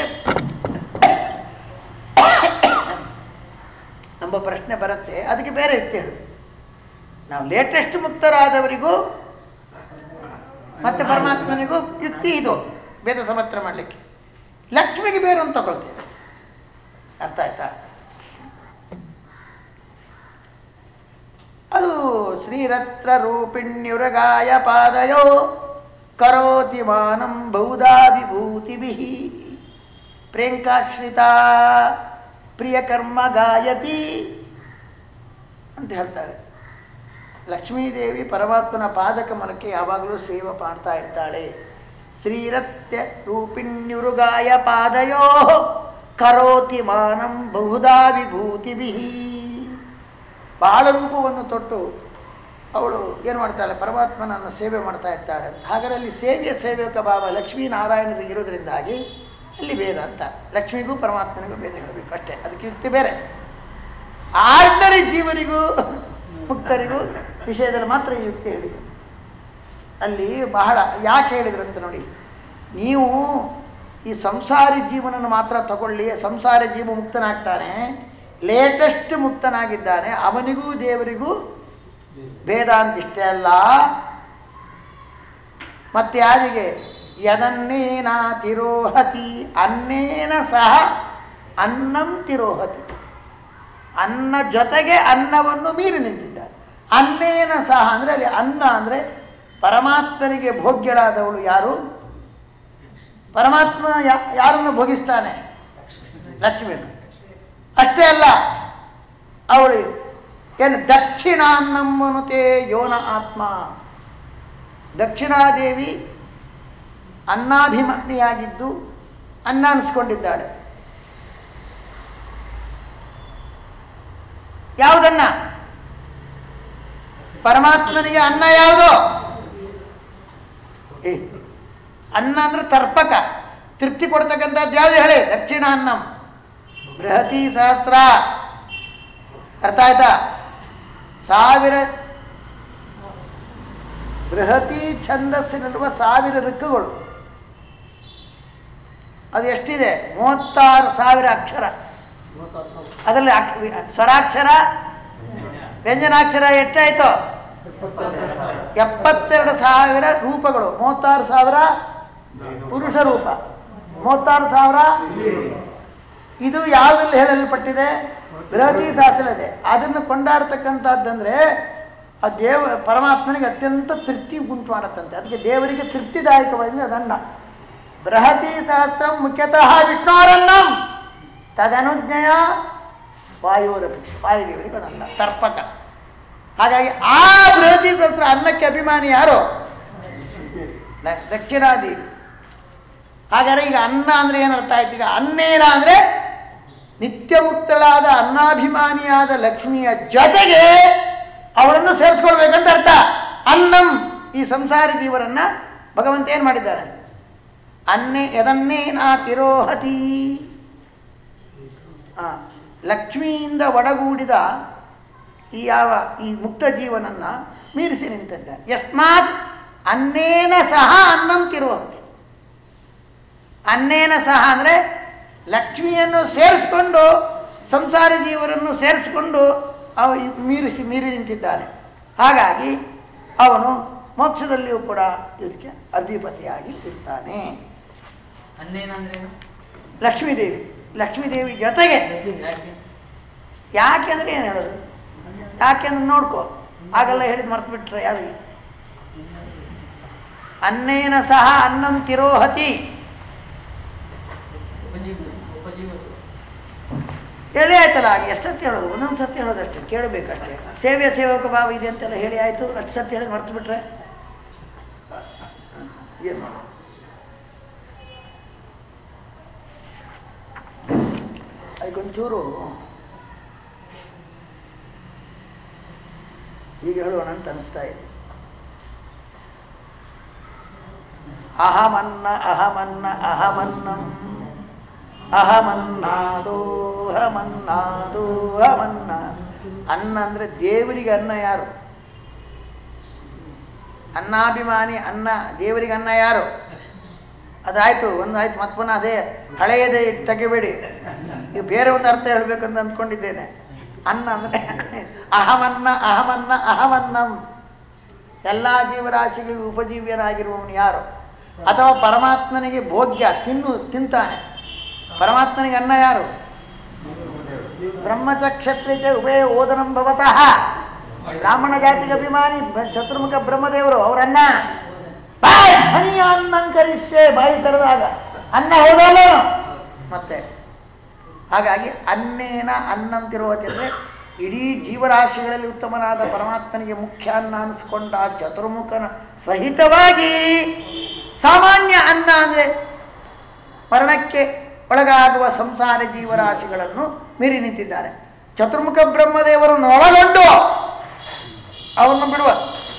ಎಂಬ ಪ್ರಶ್ನೆ ಬರುತ್ತೆ, ಅದಕ್ಕೆ ಬೇರೆ ಯುಕ್ತಿ ಹೇಳಿ. ನಾವು ಲೇಟೆಸ್ಟ್ ಮುಕ್ತರಾದವರಿಗೂ ಮತ್ತೆ ಪರಮಾತ್ಮನಿಗೂ ಯುಕ್ತಿ ಇದು ಭೇದ ಸಮರ್ಥ ಮಾಡಲಿಕ್ಕೆ. ಲಕ್ಷ್ಮಿಗೆ ಬೇರೆ ಅಂತ ತಗೊಳ್ತೇವೆ. ಅರ್ಥ ಆಯ್ತಾ? ಅದು ಶ್ರೀರತ್ರ ರೂಪಿಣ್ಯುರಗಾಯ ಪಾದಯೋ ಕರೋತಿ ಮಾನಂ ಬಹುಧಾ ವಿಭೂತಿಭಿ ಪ್ರೇಂಕಾಶ್ರಿತ ಪ್ರಿಯಕರ್ಮ ಗಾಯತಿ ಅಂತ ಹೇಳ್ತಾರೆ. ಲಕ್ಷ್ಮೀದೇವಿ ಪರಮಾತ್ಮನ ಪಾದಕಮಲಕ್ಕೆ ಯಾವಾಗಲೂ ಸೇವೆ ಮಾಡ್ತಾ ಇರ್ತಾಳೆ. ಶ್ರೀರತ್ಯ ರೂಪಿಣ್ಯುರುಗಾಯ ಪಾದಯೋ ಕರೋತಿ ಮಾನಂ ಬಹುಧಾ ವಿಭೂತಿಭಿ. ಬಾಳ ರೂಪವನ್ನು ತೊಟ್ಟು ಅವಳು ಏನು ಮಾಡ್ತಾಳೆ, ಪರಮಾತ್ಮನನ್ನು ಸೇವೆ ಮಾಡ್ತಾ ಇರ್ತಾಳೆ. ಹಾಗಾದರೆ ಅಲ್ಲಿ ಸೇವೆಯ ಸೇವಕ ಭಾವ ಲಕ್ಷ್ಮೀನಾರಾಯಣರಿಗೆ ಇರೋದ್ರಿಂದಾಗಿ ಅಲ್ಲಿ ಭೇದ ಅಂತ. ಲಕ್ಷ್ಮಿಗೂ ಪರಮಾತ್ಮನಿಗೂ ಭೇದ ಹೇಳಬೇಕು ಅಷ್ಟೇ, ಅದಕ್ಕೆ ಯುಕ್ತಿ ಬೇರೆ. ಆರ್ಡಿನರಿ ಜೀವನಿಗೂ ಮುಕ್ತರಿಗೂ ವಿಷಯದಲ್ಲಿ ಮಾತ್ರ ಈ ಯುಕ್ತಿ ಹೇಳಿ. ಅಲ್ಲಿ ಬಹಳ ಯಾಕೆ ಹೇಳಿದ್ರಂತ ನೋಡಿ, ನೀವು ಈ ಸಂಸಾರಿ ಜೀವನನ್ನು ಮಾತ್ರ ತಗೊಳ್ಳಿ, ಸಂಸಾರಿ ಜೀವ ಮುಕ್ತನಾಗ್ತಾನೆ, ಲೇಟೆಸ್ಟ್ ಮುಕ್ತನಾಗಿದ್ದಾನೆ, ಅವನಿಗೂ ದೇವರಿಗೂ ಭೇದ ಅಂತಿಷ್ಟೇ ಅಲ್ಲ. ಮತ್ತು ಯಾರಿಗೆ ಯದನ್ನೇನ ತಿರೋಹತಿ ಅನ್ನೇನ ಸಹ ಅನ್ನಂ ತಿರೋಹತಿ, ಅನ್ನ ಜೊತೆಗೆ ಅನ್ನವನ್ನು ಮೀರಿ ನಿಂತಿದ್ದಾರೆ. ಅನ್ನೇನ ಸಹ ಅಂದರೆ ಅಲ್ಲಿ ಅನ್ನ ಅಂದರೆ ಪರಮಾತ್ಮನಿಗೆ ಭೋಗ್ಯಳಾದವಳು ಯಾರು? ಪರಮಾತ್ಮ ಯಾರನ್ನು ಭೋಗಿಸ್ತಾನೆ? ಲಕ್ಷ್ಮಿಯನ್ನು. ಅಷ್ಟೇ ಅಲ್ಲ, ಅವಳು ಏನು ದಕ್ಷಿಣಾನ್ನಮ್ಮನುತೆ ಯೋನ ಆತ್ಮ, ದಕ್ಷಿಣಾದೇವಿ ಅನ್ನಾಭಿಮಾನಿಯಾಗಿದ್ದು ಅನ್ನ ಅನಿಸ್ಕೊಂಡಿದ್ದಾಳೆ. ಯಾವುದನ್ನ? ಪರಮಾತ್ಮನಿಗೆ ಅನ್ನ ಯಾವುದು? ಏ ಅನ್ನ ಅಂದರೆ ತರ್ಪಕ, ತೃಪ್ತಿ ಕೊಡ್ತಕ್ಕಂಥದ್ದು ಯಾವುದು ಹೇಳಿ? ದಕ್ಷಿಣಾನ್ನಂ. ಬೃಹತಿ ಸಹಸ್ರ, ಅರ್ಥ ಆಯ್ತಾ? ಸಾವಿರ ಬೃಹತಿ ಛಂದಸ್ಸಿನಲ್ಲಿರುವ ಸಾವಿರ ಋಕ್ಕುಗಳು, ಅದು ಎಷ್ಟಿದೆ? ಮೂವತ್ತಾರು ಸಾವಿರ ಅಕ್ಷರ. ಅದರಲ್ಲಿ ಸ್ವರಾಕ್ಷರ ವ್ಯಂಜನಾಕ್ಷರ ಎಷ್ಟಾಯಿತು? ಎಪ್ಪತ್ತೆರಡು ಸಾವಿರ ರೂಪಗಳು. ಮೂವತ್ತಾರು ಸಾವಿರ ಪುರುಷ ರೂಪ, ಮೂವತ್ತಾರು ಸಾವಿರ ಇದು ಯಾವುದಲ್ಲಿ ಹೇಳಲ್ಪಟ್ಟಿದೆ? ಬೃಹತಿ ಶಾಸ್ತ್ರವಿದೆ. ಅದನ್ನು ಕೊಂಡಾಡ್ತಕ್ಕಂಥದ್ದಂದರೆ ಆ ದೇವ ಪರಮಾತ್ಮನಿಗೆ ಅತ್ಯಂತ ತೃಪ್ತಿ ಉಂಟು ಮಾಡುತ್ತಂತೆ. ಅದಕ್ಕೆ ದೇವರಿಗೆ ತೃಪ್ತಿದಾಯಕವಾಗಿ ಅದನ್ನ ಬೃಹತಿ ಸಹಸ್ರ ಮುಖ್ಯತಃ ವಿಷ್ಣೋರನ್ನಂ ತದನುಜ್ಞೆಯ ವಾಯುರಪಿ, ವಾಯುದೇವರಿಗೆ ಅದನ್ನ ತರ್ಪಕ. ಹಾಗಾಗಿ ಆ ಬೃಹತಿ ಸಹಸ್ರ ಅನ್ನಕ್ಕೆ ಅಭಿಮಾನಿ ಯಾರು? ದಕ್ಷಿಣಾದೇವಿ. ಹಾಗಾದರೆ ಈಗ ಅನ್ನ ಅಂದರೆ ಏನರ್ಥ ಆಯ್ತು? ಈಗ ಅನ್ನೇನ ಅಂದರೆ ನಿತ್ಯ ಮುಕ್ತಳಾದ ಅನ್ನಾಭಿಮಾನಿಯಾದ ಲಕ್ಷ್ಮಿಯ ಜೊತೆಗೆ ಅವಳನ್ನು ಸೇರಿಸ್ಕೊಳ್ಬೇಕಂತ ಅರ್ಥ. ಅನ್ನಂ ಈ ಸಂಸಾರಿ ಜೀವರನ್ನು ಭಗವಂತ ಏನು ಮಾಡಿದ್ದಾನೆ? ಅನ್ನೇ ಯದನ್ನೇನ ತಿರೋಹತಿ. ಹಾಂ, ಲಕ್ಷ್ಮಿಯಿಂದ ಒಡಗೂಡಿದ ಈ ಯಾವ ಈ ಮುಕ್ತ ಜೀವನನ್ನು ಮೀರಿಸಿ ನಿಂತಿದ್ದಾನೆ. ಯಸ್ಮಾತ್ ಅನ್ನೇನ ಸಹ ಅನ್ನಂ ತಿರೋಹತಿ. ಅನ್ನೇನ ಸಹ ಅಂದರೆ ಲಕ್ಷ್ಮಿಯನ್ನು ಸೇರಿಸ್ಕೊಂಡು ಸಂಸಾರಿ ಜೀವರನ್ನು ಸೇರಿಸ್ಕೊಂಡು ಅವ ಮೀರಿಸಿ ಮೀರಿ ನಿಂತಿದ್ದಾನೆ. ಹಾಗಾಗಿ ಅವನು ಮೋಕ್ಷದಲ್ಲಿಯೂ ಕೂಡ ಇದಕ್ಕೆ ಅಧಿಪತಿಯಾಗಿ ಇರ್ತಾನೆ. ಲಕ್ಷ್ಮೀದೇವಿ, ಲಕ್ಷ್ಮೀದೇವಿ ಜೊತೆಗೆ. ಯಾಕೆಂದ್ರೆ ಏನು ಹೇಳೋದು? ಯಾಕೆಂದ್ರೆ ನೋಡ್ಕೋ, ಆಗೆಲ್ಲ ಹೇಳಿದ್ ಮರ್ತು ಬಿಟ್ರೆ ಯಾರಿಗೆ? ಅನ್ನೇನ ಸಹ ಅನ್ನಂ ತಿರೋಹತಿ ಹೇಳಿ ಆಯ್ತಲ್ಲ. ಎಷ್ಟು ಸತ್ಯ ಹೇಳೋದು? ಒಂದೊಂದು ಸತ್ಯ ಹೇಳೋದಷ್ಟೇ, ಕೇಳಬೇಕಷ್ಟೇ. ಸೇವೆ ಸೇವಕ ಭಾವ ಇದೆ ಅಂತೆಲ್ಲ ಹೇಳಿ ಆಯಿತು, ಅಷ್ಟು ಸತ್ಯ ಹೇಳಿ ಮರ್ತು ಬಿಟ್ರೆ ಏನು ಮಾಡೋದು? ಅದಕ್ಕೊಂಚೂರು ಈಗ ಹೇಳೋಣ ಅಂತ ಅನಿಸ್ತಾ ಇದೆ. ಅಹಮನ್ನ ಅಹಮನ್ನ ಅಹಮನ್ನಂ ಅಹಮನ್ನಾದೋ ಅಹಮನ್ನಾದೋ ಅಹಮನ್ನ. ಅನ್ನ ಅಂದರೆ ದೇವರಿಗೆ ಅನ್ನ ಯಾರು? ಅನ್ನಾಭಿಮಾನಿ ಅನ್ನ, ದೇವರಿಗೆ ಅನ್ನ ಯಾರು? ಅದಾಯಿತು, ಒಂದು ಆಯ್ತು. ಮತ್ತೆ ಪುನಃ ಅದೇ ಹಳೆಯದೇ ತೆಗಿಬೇಡಿ. ಈಗ ಬೇರೆ ಒಂದು ಅರ್ಥ ಹೇಳಬೇಕಂತ ಅಂದ್ಕೊಂಡಿದ್ದೇನೆ. ಅನ್ನ ಅಂದರೆ ಅಹಮನ್ನ ಅಹಮನ್ನ ಅಹಮನ್ನಂ. ಎಲ್ಲ ಜೀವರಾಶಿಗಳಿಗೂ ಉಪಜೀವ್ಯನಾಗಿರುವವನು ಯಾರು? ಅಥವಾ ಪರಮಾತ್ಮನಿಗೆ ಭೋಗ್ಯ ತಿನ್ನು ತಿಂತಾನೆ. ಪರಮಾತ್ಮನಿಗೆ ಅನ್ನ ಯಾರು? ಬ್ರಹ್ಮಚಕ್ಷತ್ರಿಚ ಉಭಯ ಓದನಂ ಭವತಃ. ಬ್ರಾಹ್ಮಣ ಜಾತಿಗೆ ಅಭಿಮಾನಿ ಚತುರ್ಮುಖ ಬ್ರಹ್ಮದೇವರು ಅವರನ್ನ ಬಾಯ್ ಹನಿಯ ಅನ್ನಂಕರಿಸೆ ಬಾಯಿ ತೆರೆದಾಗ ಅನ್ನ ಹೋದಲ್ಲ ಮತ್ತೆ. ಹಾಗಾಗಿ ಅನ್ನೇನ ಅನ್ನಂತಿರುವುದಂದರೆ ಇಡೀ ಜೀವರಾಶಿಗಳಲ್ಲಿ ಉತ್ತಮನಾದ ಪರಮಾತ್ಮನಿಗೆ ಮುಖ್ಯ ಅನ್ನ ಅನಿಸ್ಕೊಂಡ ಆ ಚತುರ್ಮುಖನ ಸಹಿತವಾಗಿ ಸಾಮಾನ್ಯ ಅನ್ನ ಅಂದರೆ ಮರಣಕ್ಕೆ ಒಳಗಾಗುವ ಸಂಸಾರ ಜೀವರಾಶಿಗಳನ್ನು ಮೀರಿ ನಿಂತಿದ್ದಾರೆ. ಚತುರ್ಮುಖ ಬ್ರಹ್ಮದೇವರನ್ನು ಒಳಗೊಂಡು ಅವರನ್ನು ಬಿಡುವ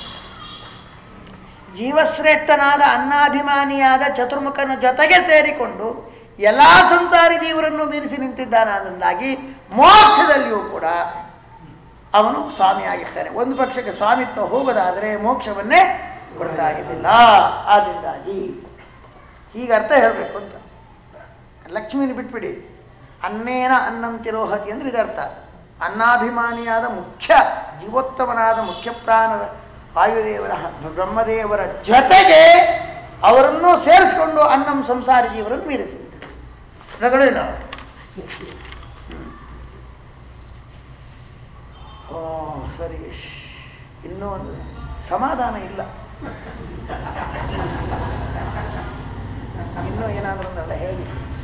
ಜೀವಶ್ರೇಷ್ಠನಾದ ಅನ್ನಾಭಿಮಾನಿಯಾದ ಚತುರ್ಮುಖನ ಜೊತೆಗೆ ಸೇರಿಕೊಂಡು ಎಲ್ಲ ಸಂಸಾರಿ ಜೀವರನ್ನು ಮೀರಿಸಿ ನಿಂತಿದ್ದಾನಾದಿಂದಾಗಿ ಮೋಕ್ಷದಲ್ಲಿಯೂ ಕೂಡ ಅವನು ಸ್ವಾಮಿಯಾಗಿರ್ತಾನೆ. ಒಂದು ಪಕ್ಷಕ್ಕೆ ಸ್ವಾಮಿತ್ವ ಹೋಗೋದಾದರೆ ಮೋಕ್ಷವನ್ನೇ ಕೊಡ್ತಾ ಇರಲಿಲ್ಲ. ಆದ್ದರಿಂದಾಗಿ ಹೀಗೆ ಅರ್ಥ ಹೇಳಬೇಕು ಅಂತ. ಲಕ್ಷ್ಮೀನ ಬಿಟ್ಬಿಡಿ, ಅನ್ನೇನ ಅನ್ನಂತಿರೋಹತಿ ಅಂದರೆ ಇದರ್ಥ. ಅನ್ನಾಭಿಮಾನಿಯಾದ ಮುಖ್ಯ ಜೀವೋತ್ತಮನಾದ ಮುಖ್ಯ ಪ್ರಾಣದ ವಾಯುದೇವರ ಬ್ರಹ್ಮದೇವರ ಜೊತೆಗೆ ಅವರನ್ನು ಸೇರಿಸಿಕೊಂಡು ಅನ್ನಂ ಸಂಸಾರಿ ಜೀವರನ್ನು ಮೀರಿಸಿದ್ದಾರೆ. ರಗಳಿಲ್ಲ. ಓ ಸರಿ, ಇನ್ನೂ ಒಂದು ಸಮಾಧಾನ ಇಲ್ಲ. ಇನ್ನೂ ಏನಾದರೂ ಒಂದಲ್ಲ ಹೇಳಿ.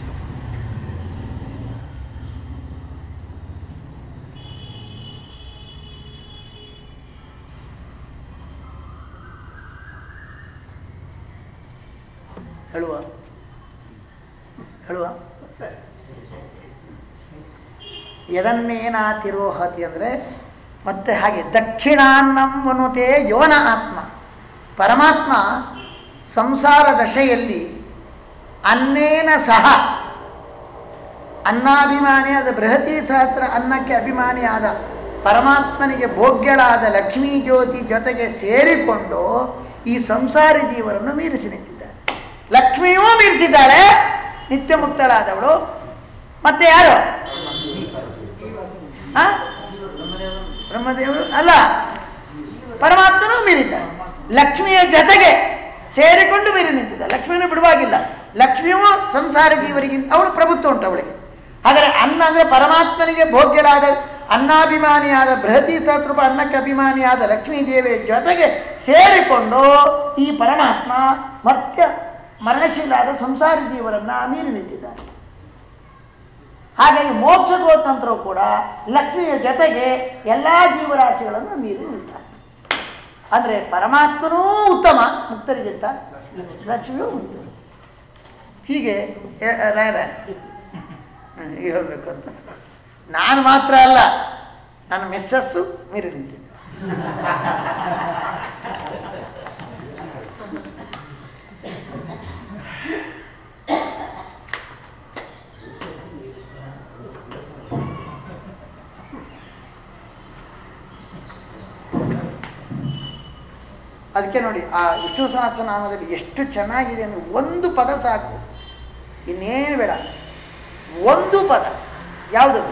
ಹೇಳುವ ಹೇಳುವ ಯದನ್ನೇನಾತಿರೋಹತಿ ಅಂದರೆ ಮತ್ತೆ ಹಾಗೆ ದಕ್ಷಿಣಾನ್ನಂವನುತೆ ಯೋನ ಆತ್ಮ. ಪರಮಾತ್ಮ ಸಂಸಾರ ದಶೆಯಲ್ಲಿ ಅನ್ನೇನ ಸಹ ಅನ್ನಾಭಿಮಾನಿಯಾದ ಬೃಹತಿ ಸಹಸ್ರ ಅನ್ನಕ್ಕೆ ಅಭಿಮಾನಿಯಾದ ಪರಮಾತ್ಮನಿಗೆ ಭೋಗ್ಯಳಾದ ಲಕ್ಷ್ಮೀ ಜ್ಯೋತಿ ಜೊತೆಗೆ ಸೇರಿಕೊಂಡು ಈ ಸಂಸಾರಿ ಜೀವರನ್ನು ಮೀರಿಸಿ ನಿಂತಿದ್ದಾರೆ. ಲಕ್ಷ್ಮಿಯೂ ಮೀರಿಸಿದ್ದಾಳೆ, ನಿತ್ಯ ಮುಕ್ತಳಾದವಳು. ಮತ್ತೆ ಯಾರು? ಬ್ರಹ್ಮದೇವರು ಅಲ್ಲ, ಪರಮಾತ್ಮನೂ ಮೀರಿದ್ದಾಳೆ. ಲಕ್ಷ್ಮಿಯ ಜೊತೆಗೆ ಸೇರಿಕೊಂಡು ಮೀರಿ ನಿಂತಿದ್ದ. ಲಕ್ಷ್ಮಿಯನ್ನು ಬಿಡುವಾಗಿಲ್ಲ. ಲಕ್ಷ್ಮಿಯೂ ಸಂಸಾರ ಜೀವರಿಗಿಂತ ಅವಳು ಪ್ರಭುತ್ವ ಉಂಟು ಅವಳಿಗೆ. ಆದರೆ ಅನ್ನ ಅಂದರೆ ಪರಮಾತ್ಮನಿಗೆ ಭೋಗ್ಯರಾದ ಅನ್ನಾಭಿಮಾನಿಯಾದ ಬೃಹತಿ ಸಹಸ್ರೂಪ ಅನ್ನಕ್ಕೆ ಅಭಿಮಾನಿಯಾದ ಲಕ್ಷ್ಮೀ ದೇವಿಯ ಜೊತೆಗೆ ಸೇರಿಕೊಂಡು ಈ ಪರಮಾತ್ಮ ಮರ್ತ್ಯ ಮರಣಶೀಲಾದ ಸಂಸಾರಿ ಜೀವರನ್ನು ಮೀರಿ ನಿಂತಿದ್ದಾನೆ. ಹಾಗಾಗಿ ಮೋಕ್ಷದ ಹೋದ ನಂತರವೂ ಕೂಡ ಲಕ್ಷ್ಮಿಯ ಜೊತೆಗೆ ಎಲ್ಲ ಜೀವರಾಶಿಗಳನ್ನು ಮೀರಿ ನಿಲ್ತಾನೆ. ಅಂದರೆ ಪರಮಾತ್ಮನೂ ಉತ್ತಮ ಮುಕ್ತರಿಗಿಂತ, ಲಕ್ಷ್ಮಿಯೂ ಉತ್ತಮ. ಹೀಗೆ ರಾಯರ ಈಗ ಹೇಳಬೇಕು ಅಂತ. ನಾನು ಮಾತ್ರ ಅಲ್ಲ, ನನ್ನ ಮಿಸ್ಸಸ್ಸು ಮೀರಿ ನಿಂತಿದ್ದೆ. ಅದಕ್ಕೆ ನೋಡಿ ಆ ವಿಷ್ಣು ಸಹಸ್ರನಾಮದಲ್ಲಿ ಎಷ್ಟು ಚೆನ್ನಾಗಿದೆ ಅಂದರೆ ಒಂದು ಪದ ಸಾಕು, ಇನ್ನೇನು ಬೇಡ. ಒಂದು ಪದ ಯಾವುದದು?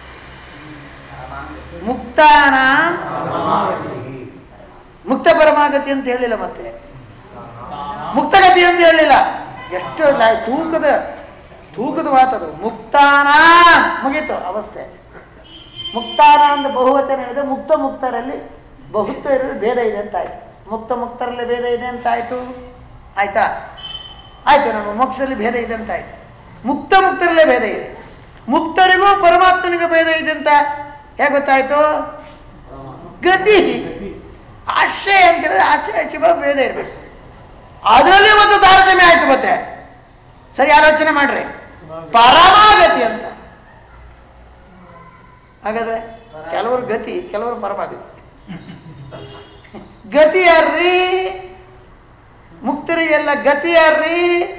ಮುಕ್ತಾನ ಮುಕ್ತ ಪರಮಾಗತಿ ಅಂತ ಹೇಳಿಲ್ಲ, ಮತ್ತೆ ಮುಕ್ತಗತಿ ಅಂತ ಹೇಳಿಲ್ಲ. ಎಷ್ಟು ತೂಕದ ತೂಕದ ಮಾತದು. ಮುಕ್ತಾನ ಮುಗೀತು ಅವಸ್ಥೆ. ಮುಕ್ತಾನ ಅಂತ ಬಹುವಚನ ಹೇಳಿದೆ. ಮುಕ್ತ ಮುಕ್ತರಲ್ಲಿ ಬಹುತ್ವ ಇರೋದು ಭೇದ ಇದೆ ಅಂತ ಆಯ್ತು. ಮುಕ್ತ ಮುಕ್ತರಲ್ಲಿ ಭೇದ ಇದೆ ಅಂತ ಆಯಿತು. ಆಯ್ತಾ? ಆಯಿತು. ನಮ್ಮ ಮೋಕ್ಷದಲ್ಲಿ ಭೇದ ಇದೆ ಅಂತ ಆಯಿತು. ಮುಕ್ತ ಮುಕ್ತರಲ್ಲೇ ಭೇದ ಇದೆ. ಮುಕ್ತರಿಗೂ ಪರಮಾತ್ಮನಿಗೂ ಭೇದ ಇದೆ ಅಂತ ಹೇಗೆ ಗೊತ್ತಾಯಿತು? ಗತಿ ಆಶ್ರಯ ಅಂತ ಹೇಳಿದ್ರೆ ಆಶ್ರಯ ಶಿವ ಭೇದ ಇರಬೇಕು. ಅದರಲ್ಲಿ ಒಂದು ತಾರತಮ್ಯ ಆಯಿತು. ಮತ್ತೆ ಸರಿ ಆಲೋಚನೆ ಮಾಡ್ರಿ. ಪರಮಾಗತಿ ಅಂತ ಹಾಗಾದ್ರೆ ಕೆಲವರು ಗತಿ, ಕೆಲವರು ಪರಮಾಗತಿ. ಗತಿ ಯಾರ್ರೀ? ಮುಕ್ತರಿಗೆಲ್ಲ ಗತಿ ಯಾರ್ರೀ?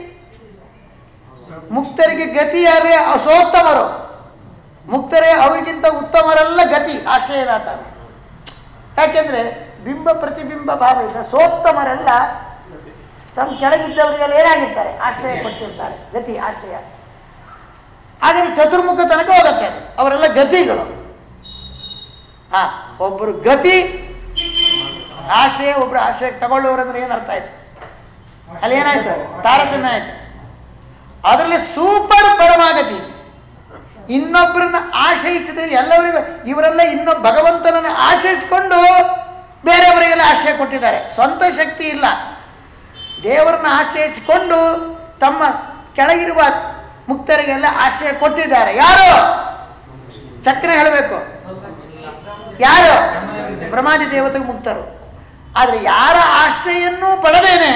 ಮುಕ್ತರಿಗೆ ಗತಿ ಯಾರ್ರೀ? ಅಸೋತ್ತಮರು. ಮುಕ್ತರೇ ಅವರಿಗಿಂತ ಉತ್ತಮರೆಲ್ಲ ಗತಿ ಆಶ್ರಯದಾತ. ಯಾಕೆಂದ್ರೆ ಬಿಂಬ ಪ್ರತಿಬಿಂಬ ಭಾವ ಇದೆ. ಸೋತ್ತಮರೆಲ್ಲ ತಮ್ಮ ಕೆಳಗಿದ್ದವರಿಗೆಲ್ಲ ಏನಾಗಿರ್ತಾರೆ? ಆಶ್ರಯ ಕೊಟ್ಟಿರ್ತಾರೆ. ಗತಿ ಆಶ್ರಯ. ಆದರೆ ಚತುರ್ಮುಖ ತನಕ ಹೋಗುತ್ತೆ ಅವರೆಲ್ಲ ಗತಿಗಳು. ಹಾ, ಒಬ್ಬರು ಗತಿ ಆಶ್ರಯ, ಒಬ್ರು ಆಶ್ರಯ ತಗೊಳ್ಳೋರಂದ್ರೆ ಏನು ಅರ್ಥ ಆಯ್ತು? ಅಲ್ಲಿ ಏನಾಯ್ತು? ತಾರತಮ್ಯ ಆಯ್ತು. ಅದರಲ್ಲಿ ಸೂಪರ್ ಪರಮಾಗತಿ. ಇನ್ನೊಬ್ಬರನ್ನ ಆಶ್ರಯಿಸಿದ್ರೆ ಎಲ್ಲರಿಗೂ ಇವರೆಲ್ಲ ಇನ್ನೊಬ್ಬ ಭಗವಂತನನ್ನು ಆಶ್ರಯಿಸಿಕೊಂಡು ಬೇರೆಯವರಿಗೆಲ್ಲ ಆಶ್ರಯ ಕೊಟ್ಟಿದ್ದಾರೆ. ಸ್ವಂತ ಶಕ್ತಿ ಇಲ್ಲ, ದೇವರನ್ನ ಆಶ್ರಯಿಸಿಕೊಂಡು ತಮ್ಮ ಕೆಳಗಿರುವ ಮುಕ್ತರಿಗೆಲ್ಲ ಆಶ್ರಯ ಕೊಟ್ಟಿದ್ದಾರೆ. ಯಾರು? ಚಕ್ರ ಹೇಳಬೇಕು. ಯಾರು? ಬ್ರಹ್ಮಾದಿ ದೇವತೆಗೆ ಮುಕ್ತರು. ಆದರೆ ಯಾರ ಆಶ್ರಯನ್ನು ಪಡೆದೇನೆ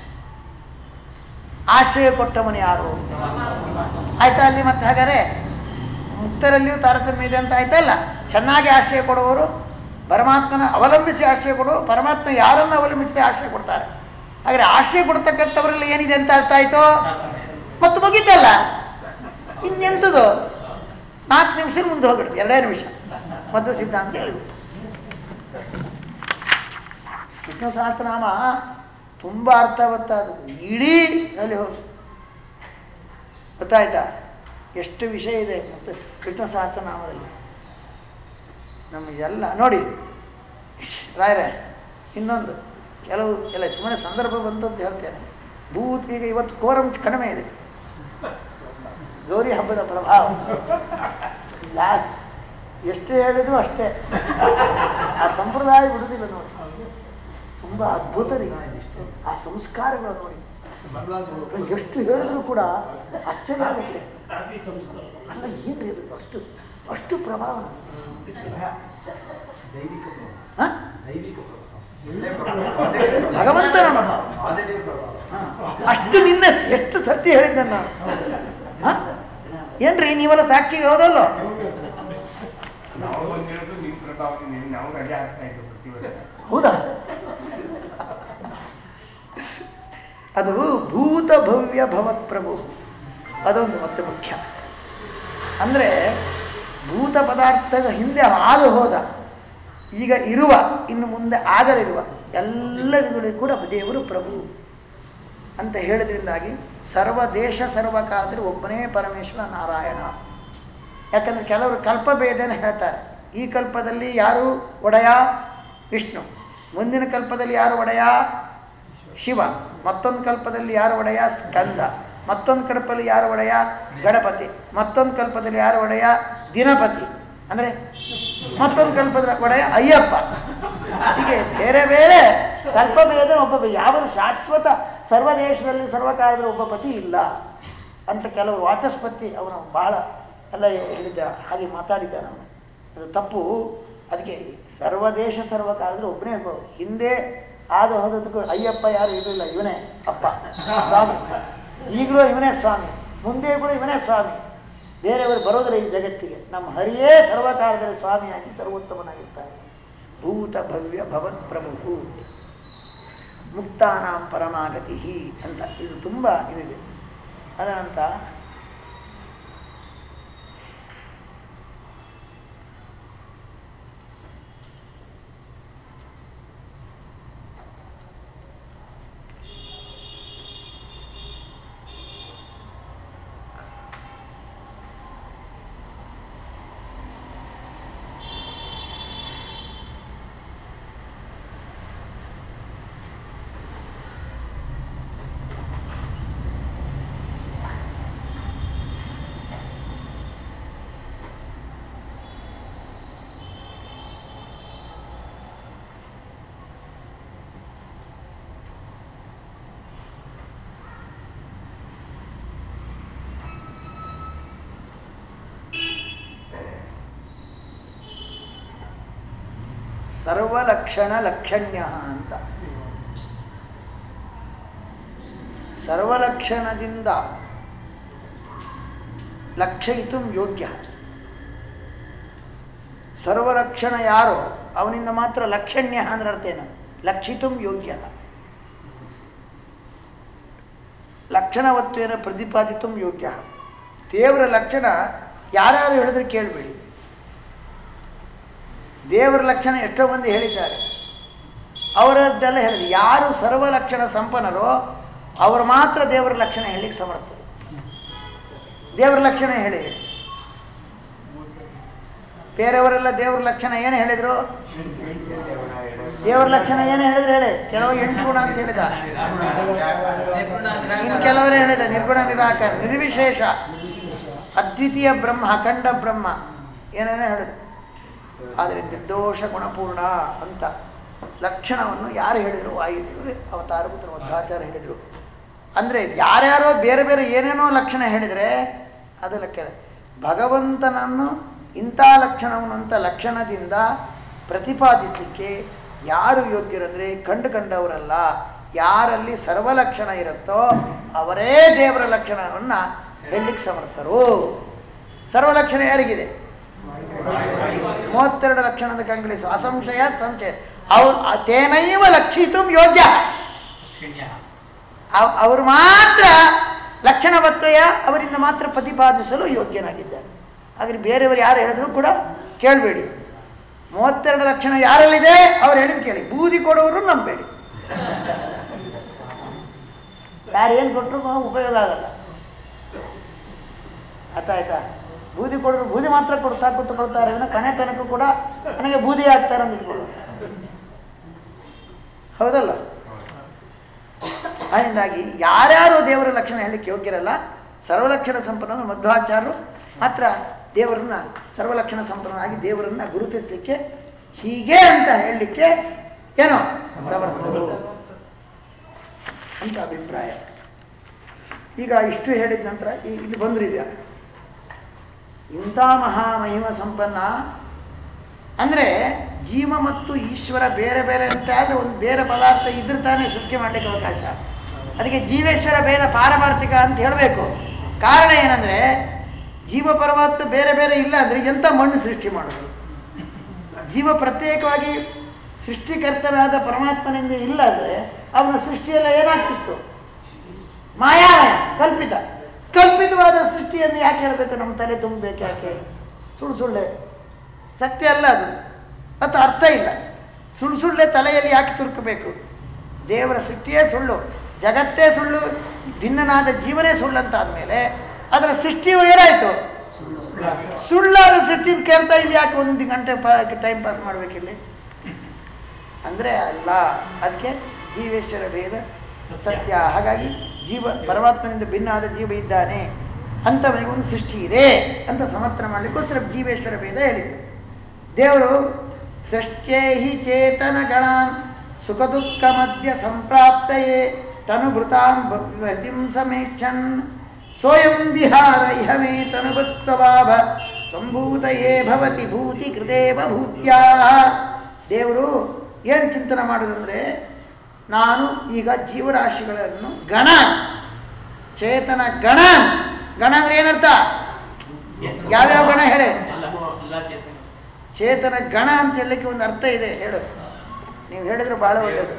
ಆಶ್ರಯ ಕೊಟ್ಟವನು ಯಾರು? ಆಯ್ತಾ? ಅಲ್ಲಿ ಮತ್ತೆ ಹಾಗಾದರೆ ಮುಕ್ತರಲ್ಲಿಯೂ ತಾರತಮ್ಯ ಇದೆ ಅಂತ ಆಯ್ತಲ್ಲ. ಚೆನ್ನಾಗಿ ಆಶ್ರಯ ಕೊಡುವವರು ಪರಮಾತ್ಮನ ಅವಲಂಬಿಸಿ ಆಶ್ರಯ ಕೊಡುವರು, ಪರಮಾತ್ಮ ಯಾರನ್ನು ಅವಲಂಬಿಸಿ ಆಶ್ರಯ ಕೊಡ್ತಾರೆ. ಹಾಗಾದರೆ ಆಶ್ರಯ ಕೊಡ್ತಕ್ಕಂಥವರಲ್ಲಿ ಏನಿದೆ ಅಂತ ಅರ್ಥ ಆಯಿತು? ಮತ್ತು ಮುಗಿತಲ್ಲ, ಇನ್ನೆಂಥದ್ದು? ನಾಲ್ಕು ನಿಮಿಷ ಮುಂದೆ ಹೋಗಿಡ್ದು, ಎರಡೇ ನಿಮಿಷ ಮಧ್ವ ಸಿದ್ಧಾಂತ ಹೇಳಿಬಿಟ್ಟು. ವಿಷ್ಣು ಸಹಸ್ರನಾಮ ತುಂಬ ಅರ್ಥವತ್ತಾದ ಇಡೀ ಅಲ್ಲಿ ಹೋಗಿ ಗೊತ್ತಾಯ್ತಾ ಎಷ್ಟು ವಿಷಯ ಇದೆ ಮತ್ತು ವಿಷ್ಣು ಸಹಸ್ರನಾಮದಲ್ಲಿ. ನಮಗೆಲ್ಲ ನೋಡಿ ರಾಯರೇ, ಇನ್ನೊಂದು ಕೆಲವು ಎಲ್ಲ ಸುಮ್ಮನೆ ಸಂದರ್ಭ ಬಂತಂತ ಹೇಳ್ತೇನೆ. ಭೂತ್ ಈಗ ಇವತ್ತು ಕೋರಂ ಕಡಿಮೆ ಇದೆ, ಗೌರಿ ಹಬ್ಬದ ಪ್ರಭಾವ. ಯಾ ಎಷ್ಟು ಹೇಳಿದ್ರು ಅಷ್ಟೇ, ಆ ಸಂಪ್ರದಾಯ ಬಿಡುವುದಿಲ್ಲ ನೋಡಿ. ತುಂಬ ಅದ್ಭುತ ರೀ ಆ ಸಂಸ್ಕಾರಗಳು ನೋಡಿ. ಎಷ್ಟು ಹೇಳಿದ್ರು ಕೂಡ ಆಶ್ಚರ್ಯ ಆಗುತ್ತೆ. ಅಲ್ಲ ಏನು ಇದು ಅಷ್ಟು ಅಷ್ಟು ಪ್ರಭಾವ ಭಗವಂತನ ಅಷ್ಟು ನಿನ್ನ ಎಷ್ಟು ಸತ್ಯ ಹೇಳಿದ್ದ ನಾನು. ಏನ್ರಿ ನೀವೆಲ್ಲ ಸಾಕ್ಷಿಗೆ ಹೋದಲ್ಲೋ? ಹೌದಾ? ಅದು ಭೂತ ಭವ್ಯ ಭವತ್ ಪ್ರಭು, ಅದೊಂದು ಮತ್ತೆ ಮುಖ್ಯ. ಅಂದರೆ ಭೂತ ಪದಾರ್ಥದ ಹಿಂದೆ ಹಾದು ಹೋದ, ಈಗ ಇರುವ, ಇನ್ನು ಮುಂದೆ ಆಗಲಿರುವ ಎಲ್ಲರಿಗೂ ಕೂಡ ದೇವರು ಪ್ರಭು ಅಂತ ಹೇಳಿದ್ರಿಂದಾಗಿ ಸರ್ವ ದೇಶ ಸರ್ವಕಾಲದಲ್ಲಿ ಒಬ್ಬನೇ ಪರಮೇಶ್ವರ ನಾರಾಯಣ. ಯಾಕಂದರೆ ಕೆಲವರು ಕಲ್ಪಭೇದನ ಹೇಳ್ತಾರೆ. ಈ ಕಲ್ಪದಲ್ಲಿ ಯಾರು ಒಡೆಯ? ವಿಷ್ಣು. ಮುಂದಿನ ಕಲ್ಪದಲ್ಲಿ ಯಾರು ಒಡೆಯ? ಶಿವ. ಮತ್ತೊಂದು ಕಲ್ಪದಲ್ಲಿ ಯಾರು ಒಡೆಯ? ಸ್ಕಂದ. ಮತ್ತೊಂದು ಕಲ್ಪದಲ್ಲಿ ಯಾರು ಒಡೆಯ? ಗಣಪತಿ. ಮತ್ತೊಂದು ಕಲ್ಪದಲ್ಲಿ ಯಾರು ಒಡೆಯ? ದಿನಪತಿ. ಅಂದರೆ ಮತ್ತೊಂದು ಕಲ್ಪದ ಒಡೆಯ ಅಯ್ಯಪ್ಪ. ಹೀಗೆ ಬೇರೆ ಬೇರೆ ಕಲ್ಪಭೇದ. ಒಬ್ಬ ಯಾವ ಶಾಶ್ವತ ಸರ್ವದೇಶದಲ್ಲಿ ಸರ್ವಕಾಲದಲ್ಲಿ ಒಬ್ಬ ಪತಿ ಇಲ್ಲ ಅಂತ ಕೆಲವರು ವಾಚಸ್ಪತಿ ಅವನು ಭಾಳ ಎಲ್ಲ ಹೇಳಿದ್ದ, ಹಾಗೆ ಮಾತಾಡಿದ್ದ. ನಾನು ಅದು ತಪ್ಪು. ಅದಕ್ಕೆ ಸರ್ವದೇಶ ಸರ್ವಕಾಲದಲ್ಲಿ ಒಬ್ಬನೇ ಒಬ್ಬ. ಹಿಂದೆ ಆದ ಹೋದದಕ್ಕೂ ಅಯ್ಯಪ್ಪ ಯಾರು ಇರಲಿಲ್ಲ, ಇವನೇ ಅಪ್ಪ ಸ್ವಾಮಿ. ಈಗಲೂ ಇವನೇ ಸ್ವಾಮಿ, ಮುಂದೆ ಕೂಡ ಇವನೇ ಸ್ವಾಮಿ. ಬೇರೆಯವರು ಬರೋದಿಲ್ಲ ಈ ಜಗತ್ತಿಗೆ. ನಮ್ಮ ಹರಿಯೇ ಸರ್ವಕಾಲದಲ್ಲಿ ಸ್ವಾಮಿಯಾಗಿ ಸರ್ವೋತ್ತಮನಾಗಿರ್ತಾರೆ. ಭೂತ ಭವ್ಯ ಭವತ್ ಪ್ರಭು ಮುಕ್ತಾನಾಂ ಪರಮಾಗತಿ ಅಂತ ಇದು ತುಂಬ ಇದಿದೆ. ಅದರಂತ ಸರ್ವಲಕ್ಷಣ ಲಕ್ಷಣ್ಯ ಅಂತ. ಸರ್ವಲಕ್ಷಣದಿಂದ ಲಕ್ಷಯಿತು ಯೋಗ್ಯ. ಸರ್ವಲಕ್ಷಣ ಯಾರು ಅವನಿಂದ ಮಾತ್ರ ಲಕ್ಷಣ್ಯ ಅಂದ್ರೆ ಅರ್ಥ ಏನು? ಲಕ್ಷಿತು ಯೋಗ್ಯ. ಲಕ್ಷಣವತ್ವೇನ ಪ್ರತಿಪಾದಿತು ಯೋಗ್ಯ. ದೇವರ ಲಕ್ಷಣ ಯಾರ್ಯಾರು ಹೇಳಿದ್ರೆ ಕೇಳಬೇಡಿ. ದೇವರ ಲಕ್ಷಣ ಎಷ್ಟೋ ಮಂದಿ ಹೇಳಿದ್ದಾರೆ, ಅವರದ್ದೆಲ್ಲ ಹೇಳಿದ್ರು. ಯಾರು ಸರ್ವಲಕ್ಷಣ ಸಂಪನ್ನರೋ ಅವರು ಮಾತ್ರ ದೇವರ ಲಕ್ಷಣ ಹೇಳಲಿಕ್ಕೆ ಸಮರ್ಥರು. ದೇವರ ಲಕ್ಷಣ ಹೇಳಿ. ಬೇರೆಯವರೆಲ್ಲ ದೇವರ ಲಕ್ಷಣ ಏನು ಹೇಳಿದರು? ದೇವರ ಲಕ್ಷಣ ಏನು ಹೇಳಿದ್ರು ಹೇಳಿ. ಕೆಲವು ಎಂಟು ಗುಣ ಅಂತ ಹೇಳಿದ, ಇನ್ನು ಕೆಲವರೇ ಹೇಳಿದ ನಿರ್ಗುಣ ನಿರಾಕಾರ ನಿರ್ವಿಶೇಷ ಅದ್ವಿತೀಯ ಬ್ರಹ್ಮ, ಅಖಂಡ ಬ್ರಹ್ಮ ಏನೇನೋ ಹೇಳಿದ್ರು. ಆದರೆ ನಿರ್ದೋಷ ಗುಣಪೂರ್ಣ ಅಂತ ಲಕ್ಷಣವನ್ನು ಯಾರು ಹೇಳಿದರು? ವಾಯುದೇವರು ಅವತಾರಪುತ್ರ ಮಧ್ವಾಚಾರ್ಯ ಹೇಳಿದರು. ಅಂದರೆ ಯಾರ್ಯಾರೋ ಬೇರೆ ಬೇರೆ ಏನೇನೋ ಲಕ್ಷಣ ಹೇಳಿದರೆ ಅದು ಲೆಕ್ಕ. ಭಗವಂತನನ್ನು ಇಂಥ ಲಕ್ಷಣವನ್ನು ಅಂತ ಲಕ್ಷಣದಿಂದ ಪ್ರತಿಪಾದಿಸಲಿಕ್ಕೆ ಯಾರು ಯೋಗ್ಯರಂದರೆ ಕಂಡು ಕಂಡವರಲ್ಲ. ಯಾರಲ್ಲಿ ಸರ್ವಲಕ್ಷಣ ಇರುತ್ತೋ ಅವರೇ ದೇವರ ಲಕ್ಷಣವನ್ನು ಹೇಳಲಿಕ್ಕೆ ಸಮರ್ಥರು. ಸರ್ವಲಕ್ಷಣ ಯಾರಿಗಿದೆ? ಮೂವತ್ತೆರಡು ಲಕ್ಷಣದ ಕಂಗಳಿಸು ಅಸಂಶಯ ಸಂಶಯ. ಅವ್ರು ತೇನೈವ ಲಕ್ಷಿತು ಯೋಗ್ಯ. ಅವರು ಮಾತ್ರ ಲಕ್ಷಣವತ್ವಯ ಅವರಿಂದ ಮಾತ್ರ ಪ್ರತಿಪಾದಿಸಲು ಯೋಗ್ಯನಾಗಿದ್ದಾರೆ. ಹಾಗೆ ಬೇರೆಯವರು ಯಾರು ಹೇಳಿದ್ರು ಕೂಡ ಕೇಳಬೇಡಿ. ಮೂವತ್ತೆರಡು ಲಕ್ಷಣ ಯಾರಲ್ಲಿದೆ ಅವ್ರು ಹೇಳಿದ್ ಕೇಳಿ. ಬೂದಿ ಕೊಡೋರು ನಂಬೇಡಿ. ಯಾರು ಏನು ಕೊಟ್ಟರು ಉಪಯೋಗ ಆಗಲ್ಲ. ಅರ್ಥ ಆಯ್ತಾ? ಬೂದಿ ಕೊಡೋರು ಬೂದಿ ಮಾತ್ರ ಕೊಡ್ತಾ ಕೂತ್ಕೊಳ್ತಾರೆ. ಕಣೆ ತನಕ ಕೂಡ ನನಗೆ ಬೂದಿ ಆಗ್ತಾರೆ ಅಂತ ಇಟ್ಕೊಳ್ಳೋದು. ಹೌದಲ್ಲ? ಅದರಿಂದಾಗಿ ಯಾರ್ಯಾರು ದೇವರ ಲಕ್ಷಣ ಹೇಳಲಿಕ್ಕೆ ಯೋಗ್ಯರಲ್ಲ. ಸರ್ವಲಕ್ಷಣ ಸಂಪನ್ನ ಮಧ್ವಾಚಾರ್ಯರು ಮಾತ್ರ ದೇವರನ್ನ ಸರ್ವಲಕ್ಷಣ ಸಂಪನ್ನನಾಗಿ ದೇವರನ್ನ ಗುರುತಿಸಲಿಕ್ಕೆ ಹೀಗೆ ಅಂತ ಹೇಳಲಿಕ್ಕೆ ಏನೋ ಸಮರ್ಥರು ಅಂತ ಅಭಿಪ್ರಾಯ. ಈಗ ಇಷ್ಟು ಹೇಳಿದ ನಂತರ ಇಲ್ಲಿ ಬಂದ್ರಿದ್ಯಾ ಇಂಥ ಮಹಾಮಹಿಮ ಸಂಪನ್ನ ಅಂದರೆ ಜೀವ ಮತ್ತು ಈಶ್ವರ ಬೇರೆ ಬೇರೆ ಅಂತ ಆದರೆ ಒಂದು ಬೇರೆ ಪದಾರ್ಥ ಇದ್ರೆ ತಾನೇ ಸೃಷ್ಟಿ ಮಾಡಲಿಕ್ಕೆ ಅವಕಾಶ. ಅದಕ್ಕೆ ಜೀವೇಶ್ವರ ಭೇದ ಪಾರಮಾರ್ಥಿಕ ಅಂತ ಹೇಳಬೇಕು. ಕಾರಣ ಏನಂದರೆ ಜೀವ ಪರಮಾತ್ಮ ಬೇರೆ ಬೇರೆ ಇಲ್ಲ ಅಂದರೆ ಎಂಥ ಮಣ್ಣು ಸೃಷ್ಟಿ ಮಾಡೋದು? ಜೀವ ಪ್ರತ್ಯೇಕವಾಗಿ ಸೃಷ್ಟಿಕರ್ತನಾದ ಪರಮಾತ್ಮನಿಂದ ಇಲ್ಲ ಅಂದರೆ ಅವನ ಸೃಷ್ಟಿಯೆಲ್ಲ ಏನಾಗ್ತಿತ್ತು? ಮಾಯಾಮಯ, ಕಲ್ಪಿತ. ಕಲ್ಪಿತವಾದ ಸೃಷ್ಟಿಯನ್ನು ಯಾಕೆ ಹೇಳಬೇಕು? ನಮ್ಮ ತಲೆ ತುಂಬಬೇಕು ಯಾಕೆ? ಸುಳ್ಳು ಸುಳ್ಳೆ ಸತ್ಯ ಅಲ್ಲ ಅದು. ಮತ್ತು ಅರ್ಥ ಇಲ್ಲ. ಸುಳ್ಳು ಸುಳ್ಳೆ ತಲೆಯಲ್ಲಿ ಯಾಕೆ ತುರುಕಬೇಕು? ದೇವರ ಸೃಷ್ಟಿಯೇ ಸುಳ್ಳು, ಜಗತ್ತೇ ಸುಳ್ಳು, ಭಿನ್ನನಾದ ಜೀವನೇ ಸುಳ್ಳು ಅಂತ ಆದಮೇಲೆ ಅದರ ಸೃಷ್ಟಿಯು ಏನಾಯಿತು? ಸುಳ್ಳಾದ ಸೃಷ್ಟಿ ಕೇಳ್ತಾ ಇಲ್ಲಿ ಯಾಕೆ ಒಂದು ಗಂಟೆ ಪ ಟೈಮ್ ಪಾಸ್ ಮಾಡಬೇಕಿಲ್ಲಿ ಅಂದರೆ ಅಲ್ಲ. ಅದಕ್ಕೆ ಜೀವೇಶ್ವರ ಭೇದ ಸತ್ಯ. ಹಾಗಾಗಿ ಜೀವ ಪರಮಾತ್ಮನಿಂದ ಭಿನ್ನ ಆದ ಜೀವ ಇದ್ದಾನೆ ಅಂಥವನಿಗೆ ಒಂದು ಸೃಷ್ಟಿ ಇದೆ ಅಂತ ಸಮರ್ಥನೆ ಮಾಡಲಿಕ್ಕೋಸ್ಕರ ಜೀವೇಶ್ವರ ಭೇದ ಹೇಳಿದ್ದು. ದೇವರು ಸೃಷ್ಟ್ಯೇ ಹಿ ಚೇತನ ಗಣಾನ್ ಸುಖ ದುಃಖ ಮಧ್ಯ ಸಂಪ್ರಾಪ್ತಯೇ ತನುಭೃತಾಂ ಭಕ್ತಿಂ ಸಮೇಚ್ಛನ್ ಸೋಯಂ ವಿಹಾರ ಇಹ ಮೇ ತನುಭಕ್ತವಾಭ ಸಂಭೂತಯೇ ಭವತಿ ಭೂತಿ ಕೃದೇವ ಭೂತ್ಯಾ. ದೇವರು ಏನು ಚಿಂತನೆ ಮಾಡೋದಂದರೆ ನಾನು ಈಗ ಜೀವರಾಶಿಗಳನ್ನು ಗಣ ಚೇತನ ಗಣ ಗಣ ಅಂದರೆ ಏನರ್ಥ? ಯಾವ್ಯಾವ ಗಣ ಹೇಳಿ? ಚೇತನ ಗಣ ಅಂತ ಹೇಳಲಿಕ್ಕೆ ಒಂದು ಅರ್ಥ ಇದೆ, ಹೇಳು. ನೀವು ಹೇಳಿದ್ರೆ ಭಾಳ ಒಳ್ಳೆಯದು.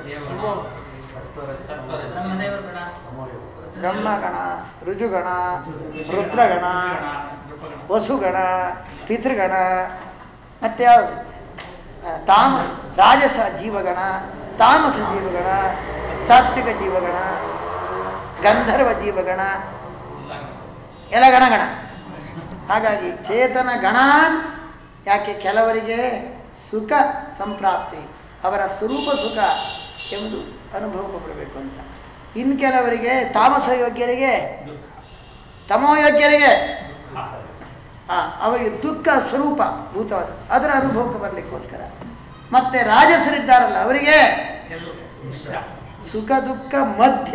ಬ್ರಹ್ಮಗಣ, ಋಜುಗಣ, ರುದ್ರಗಣ, ವಸುಗಣ, ಪಿತೃಗಣ, ಮತ್ತು ಯಾವ ತಾಮ ರಾಜಸ ಜೀವಗಣ, ತಾಮಸ ಜೀವಗಣ, ಸಾತ್ವಿಕ ಜೀವಗಣ, ಗಂಧರ್ವ ಜೀವಗಣ, ಎಲ್ಲ ಗಣಗಣ. ಹಾಗಾಗಿ ಚೇತನ ಗಣ ಯಾಕೆ? ಕೆಲವರಿಗೆ ಸುಖ ಸಂಪ್ರಾಪ್ತಿ, ಅವರ ಸ್ವರೂಪ ಸುಖ ಎಂಬುದು ಅನುಭವಕ್ಕೆ ಬರಬೇಕು ಅಂತ. ಇನ್ನು ಕೆಲವರಿಗೆ ತಾಮಸ ಯೋಗ್ಯರಿಗೆ, ತಮೋಯೋಗ್ಯರಿಗೆ ಹಾಂ ಅವರಿಗೆ ದುಃಖ ಸ್ವರೂಪ ಭೂತವಾದ ಅದರ ಅನುಭವಕ್ಕೆ ಬರಲಿಕ್ಕೋಸ್ಕರ. ಮತ್ತು ರಾಜಸರಿದ್ದಾರಲ್ಲ ಅವರಿಗೆ ಸುಖ ದುಃಖ ಮಧ್ಯ,